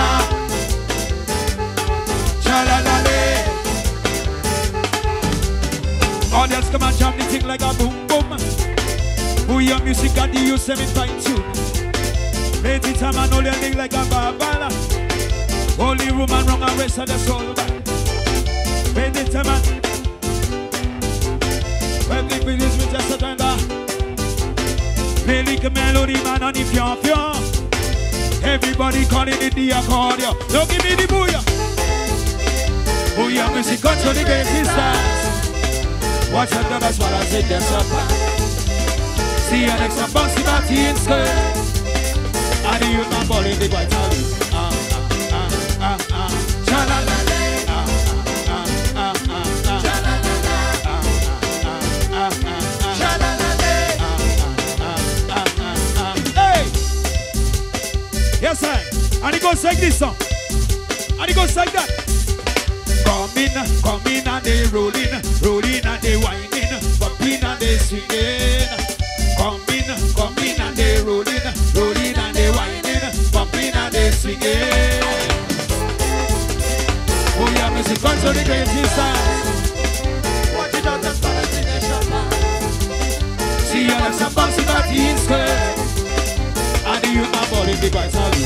Sha la la la. Audience come and jam the thing like a boom boom. Who your music and the you say me fine tune. Play the time and only thing like a babala. Only room and wrong and rest of the soul. Play the time and when the finish with just a tender. Play like a melody man on the pian pian. Everybody calling it the accordion. Don't give me the booyah. Booyah music control the greatest dance. Watch out, that's what I said, that's up. See you next time, bouncy body in skirt. And the youth man balling the white house. Cha-la-la-la. Yes, I. And it goes like this song. And it goes like that. Come in and they rolling and they whining, bumping and they swinging. Come in and they rolling and they whining, bumping and they swinging. Oh yeah, music control the greatest dance. Watch it out and follow the nation. See you next time, bouncy body in skirt. And the youth man ball in the white house.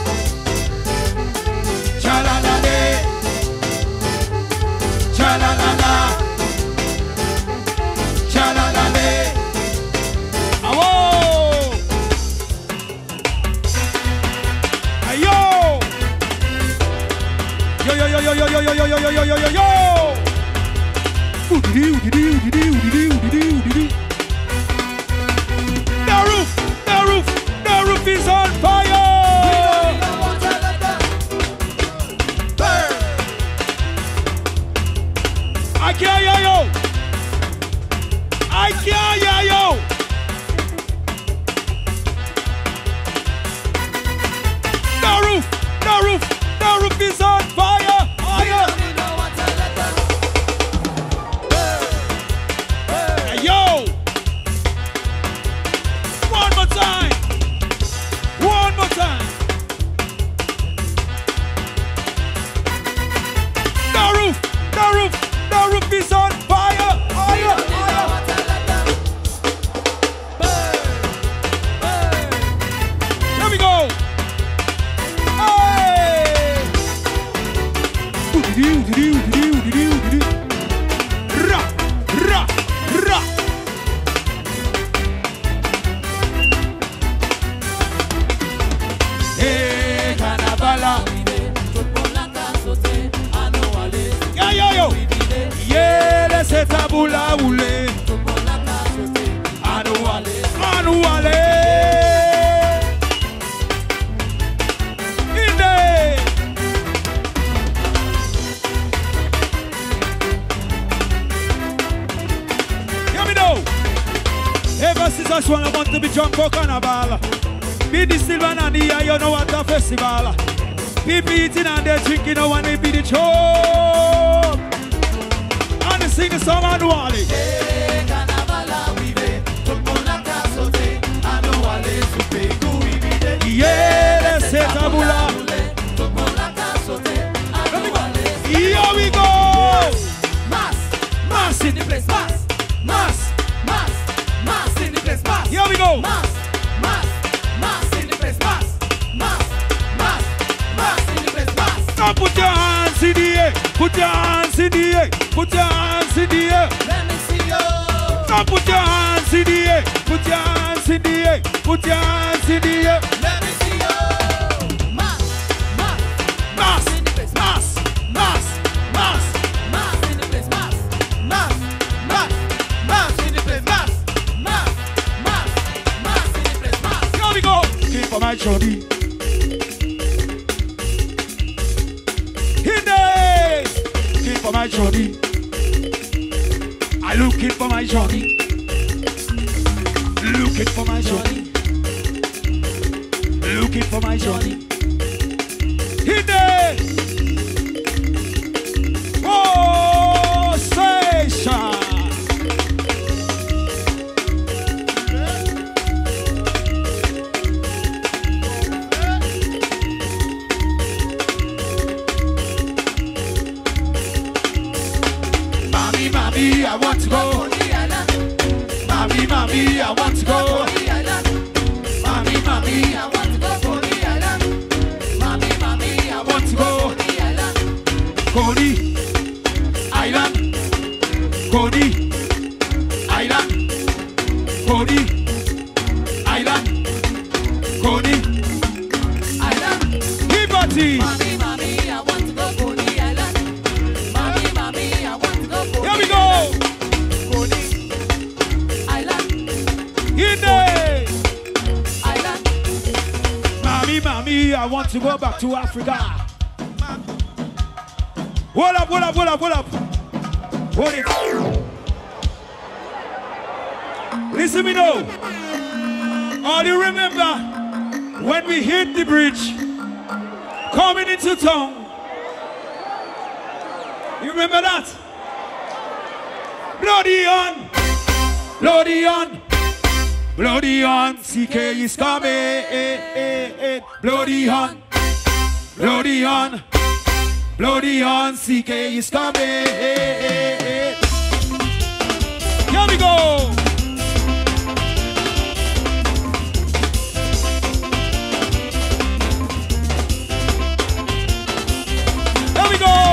Cha-la-la-la. Cha-la-la-la. Cha-la-la-la. Awo! Ayo! Yo yo yo yo yo yo yo yo yo yo yo yo yo yo! Oodity oodity oodity oodity oodity oodity. The roof is on fire! Burn! I can't hear you! I can't hear you! The roof is on fire! Fire! Hey, yo! One more time! One more time! The roof is on fire! Fire! Fire! Ra, ra, ra. Hey, Canavala. Yo, yo, yo. Yeah, laissez ta boule à rouler. Anouale. Inde. Hear me now. Ever since I swan, I want to be drunk for carnival. Be the silver and the eye, you know what a festival. People eating and they're drinking, no one they be the choke. And they sing the song on Wally. Yeah, let's say tabula. Here we go. Mass in the place. Mass in the place. Here we go. Mass in the place. Mass in the place. Now put your hands in the air. Put your hands in the air. Put your hands in the air. Let me see you. Now put your hands in the air. Put your hands in the air. Put your hands in the air. Let me see you. Mass in the place. Mass in the place. Mass in the place. Mass in the place. Here we go. Keep for my shorty. Keep for my shorty. I looking for my shorty. Looking for my shorty. Looking for my shorty. Hit it! Oh, station! Mommy, I want to go. Mommy, I want to go. Mommy, I want to go for the island. Mommy, I want to go. Coney Island. Coney Island. Coney Island. Coney Island. Liberty. Mommy, I want to go Coney Island. Mommy, I want to go Coney Island. Here we go. Coney Island. Island. Mommy, I want to go back to Africa. Hold up. Hold it. Listen me now. All you remember when we hit the bridge coming into town? You remember that? Bloody on. Bloody on, CK is coming. Bloody on, CK is coming. Here we go. Here we go.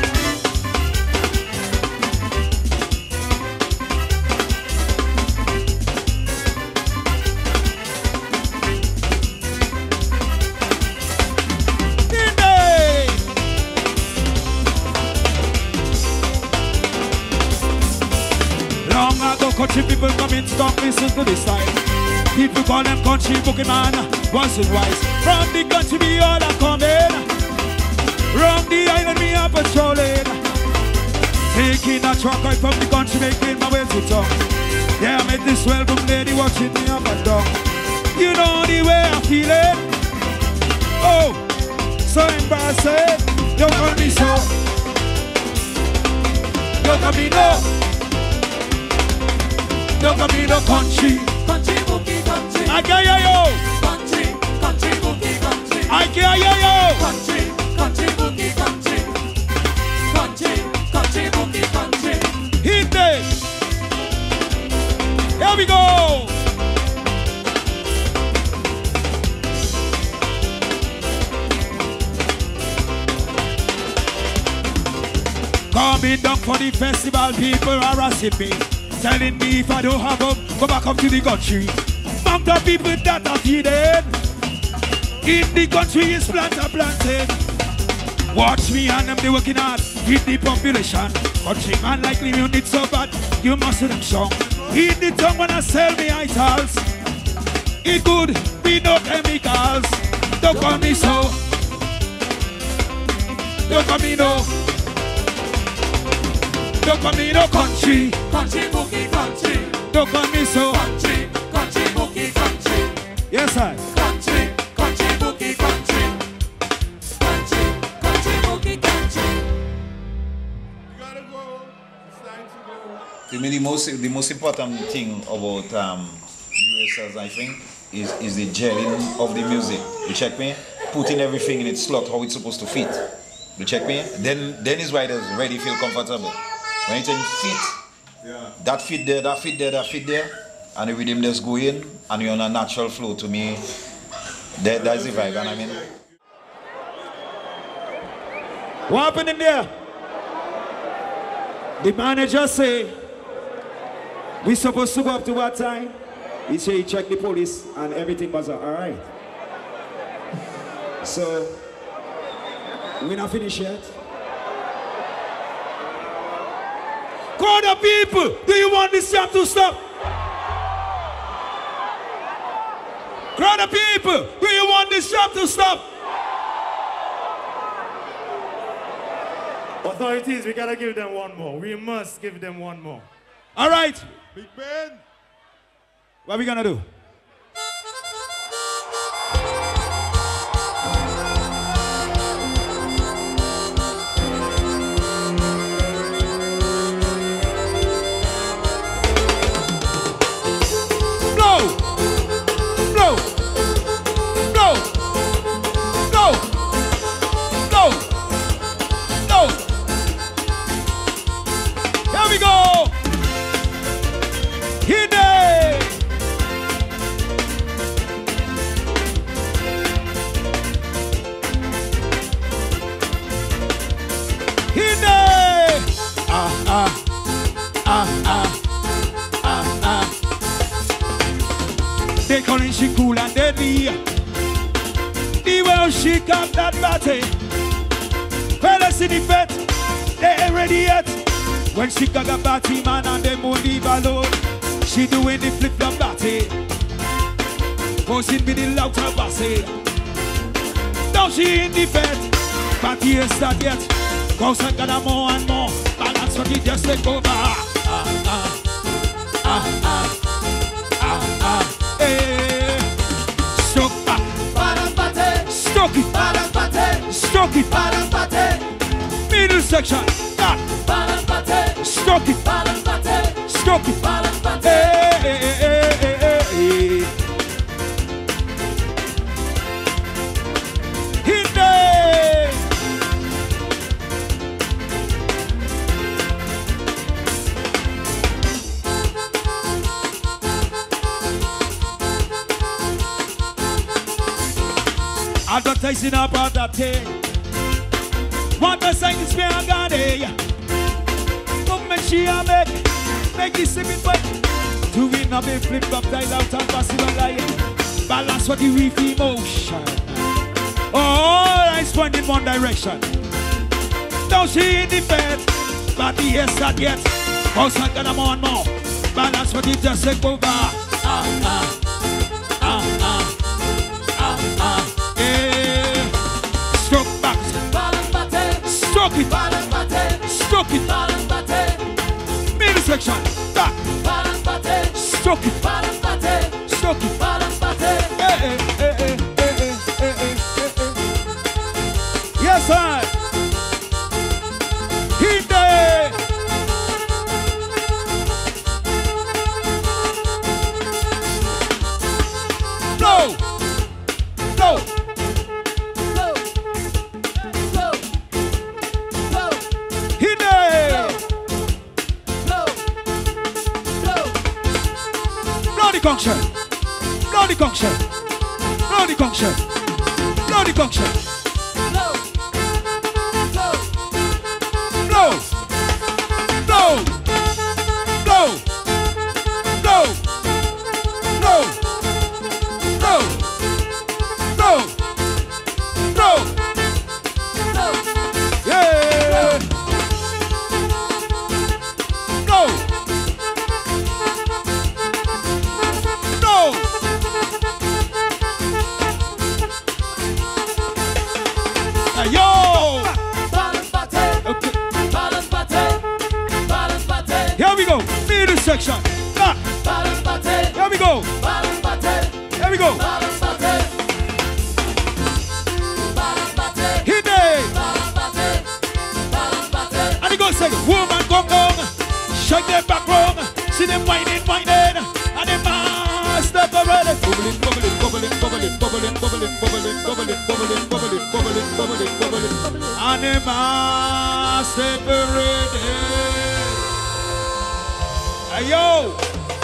Country people come in stock, listen to this side. People call them country Pokemon, once and twice. From the country we all are coming. From the island we are patrolling. Taking a truck right from the country, making my way to town. Yeah, I met this welcome lady watching me up and down. You know the way I feel it. Oh, so embarrassing. Don't call me so. Don't call me no. Don't come in the country bookie country. I can't hear you. Country bookie country. I can't hear you. Country bookie country. Country bookie country. Hit it. Here we go. Coming down for the festival, people are harassing me, telling me if I don't have them, go back up to the country. Among the people that are feeding in the country is planted. Watch me and them, they working hard with the population. Country man like me, you need so bad, you must do them strong. Eat the tongue when I sell me itals. It good, be no chemicals. Don't call me so. Don't call me no. Don't call me no country. Country bookie country. Don't call me so. Country bookie country. Yes, sir. Country bookie country. Country bookie country. You gotta go. It's time to go. To me, the most important thing about USS, I think, is the gelling of the music. You check me? Putting everything in its slot, how it's supposed to fit. You check me? Then is why they really feel comfortable. When you think fit, that fit there, that fit there, that fit there, and the rhythm just go in, and you're on a natural flow. To me, that's the vibe, and I mean. What happened in there? The manager say, we supposed to go up to what time? He said he checked the police and everything was all right. So, we not finished yet. Crowd of people, do you want this jam to stop? Crowd of people, do you want this jam to stop? Authorities, we gotta give them one more. We must give them one more. All right. Big Ben. What are we gonna do? They calling she cool and deadly. The way she got that body. Fellas in the bed, they ain't ready yet. When she got a body man and them won't leave alone. She doing the flip-flop body. Posing with the louder bossy. Now she in the bed, but he ain't start yet. Cause I got her more and more. Balance what he just take over. Stroke back. Stroke it. Stroke it. Middle section. Back. Stroke it. Stroke it. Hit there. Advertising about that thing. What a sign is me I got it. Come make she a make this sip it wet. To win a big flip up, dial out and pass it on line. Balance for the reef emotion. All eyes point in one direction. Now she in the bed, but the yes not yet. Cause I got them on more. Balance for the just take over. Stroke back. Stroke it. Stroke it. Middle section. Back. Stroke it. Stroke it. Yes, sir. Hit there. Blow. Blow. Hit there. Blow the conch shell. Blow the conch shell. Blow the conch shell. Blow the conch shell. Blow. One second. Woman go down. Shake them back wrong. See them whining, whining. And them master bubbling. Bubbling, bubbling, bubbling, bubbling, bubbling, bubbling, bubbling, bubbling, bubbling, bubbling, bubbling, bubbling, bubbling. And them master bubbling. Hey yo.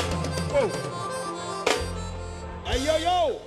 Hey yo yo.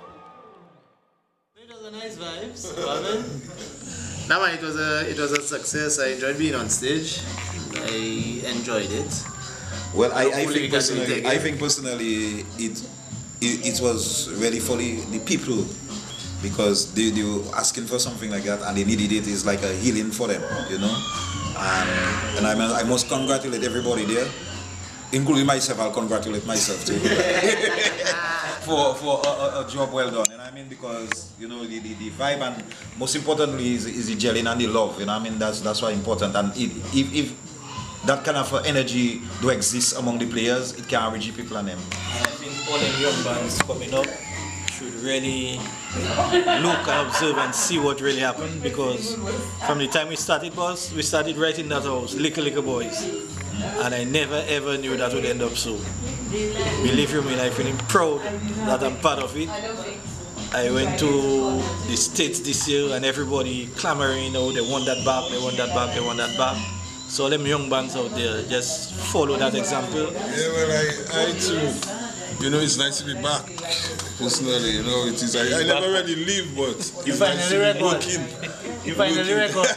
It was a nice vibes, Robin. No man, it was a success. I enjoyed being on stage. I enjoyed it. Well, I think personally it was really for the people, because they were asking for something like that and they needed it. It's like a healing for them, you know. And I must congratulate everybody there, including myself. I'll congratulate myself too for a job well done. You know what I mean? Because you know the vibe, and most importantly is the gelling and the love. You know what I mean? That's why important. And if that kind of energy do exist among the players, it can reach people and them. And I think all the young bands coming up should really look and observe and see what really happened, because from the time we started right in that house, Little Boys, and I never ever knew that would end up so. Believe you me, I'm feeling proud that I'm part of it. I went to the States this year and everybody clamoring, oh, they want that back, they want that back, they want that back. So them young bands out there, just follow that example. Yeah, well, I too, you know, it's nice to be back. Personally, you know, it is. I never really leave, but you finally record. You finally record.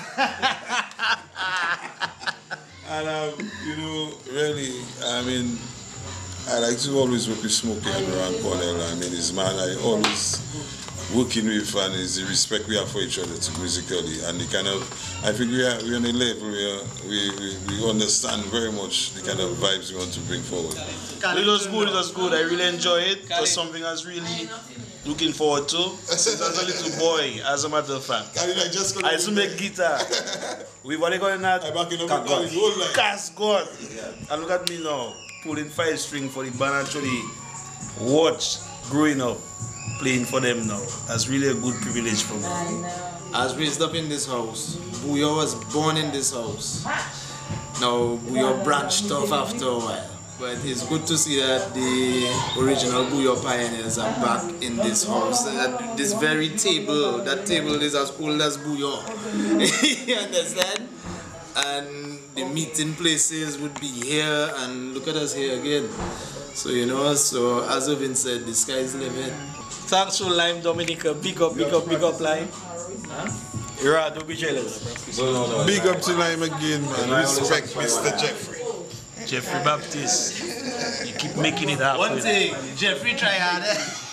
And you know, really, I mean, I like to always work with Smokey and Ron Cornell. I mean, his man, I always working with, and is the respect we have for each other too, musically, and the kind of, I think we're on a level where we understand very much the kind of vibes we want to bring forward. It was good, I really enjoyed it. It was something I was really looking forward to. Since I was a little boy, as a matter of fact. I used to make guitar. We've only got in that Cascode. And look at me now, pulling 5-string for the band, actually watch growing up, playing for them now. That's really a good privilege for me. I was raised up in this house. Booyah was born in this house. Now Booyah branched off after a while. But it's good to see that the original Booyah pioneers are back in this house. This very table, that table is as old as Booyah. You understand? And the meeting places would be here, and look at us here again. So you know, so as Irvin said, the sky is the limit. Thanks to Lime Dominica, big up Lime. Huh? Don't be jealous. No. Big up to Lime again, man. Respect Mr. Jeffrey. Jeffrey Baptiste, you keep making it happen. One thing, Jeffrey try harder.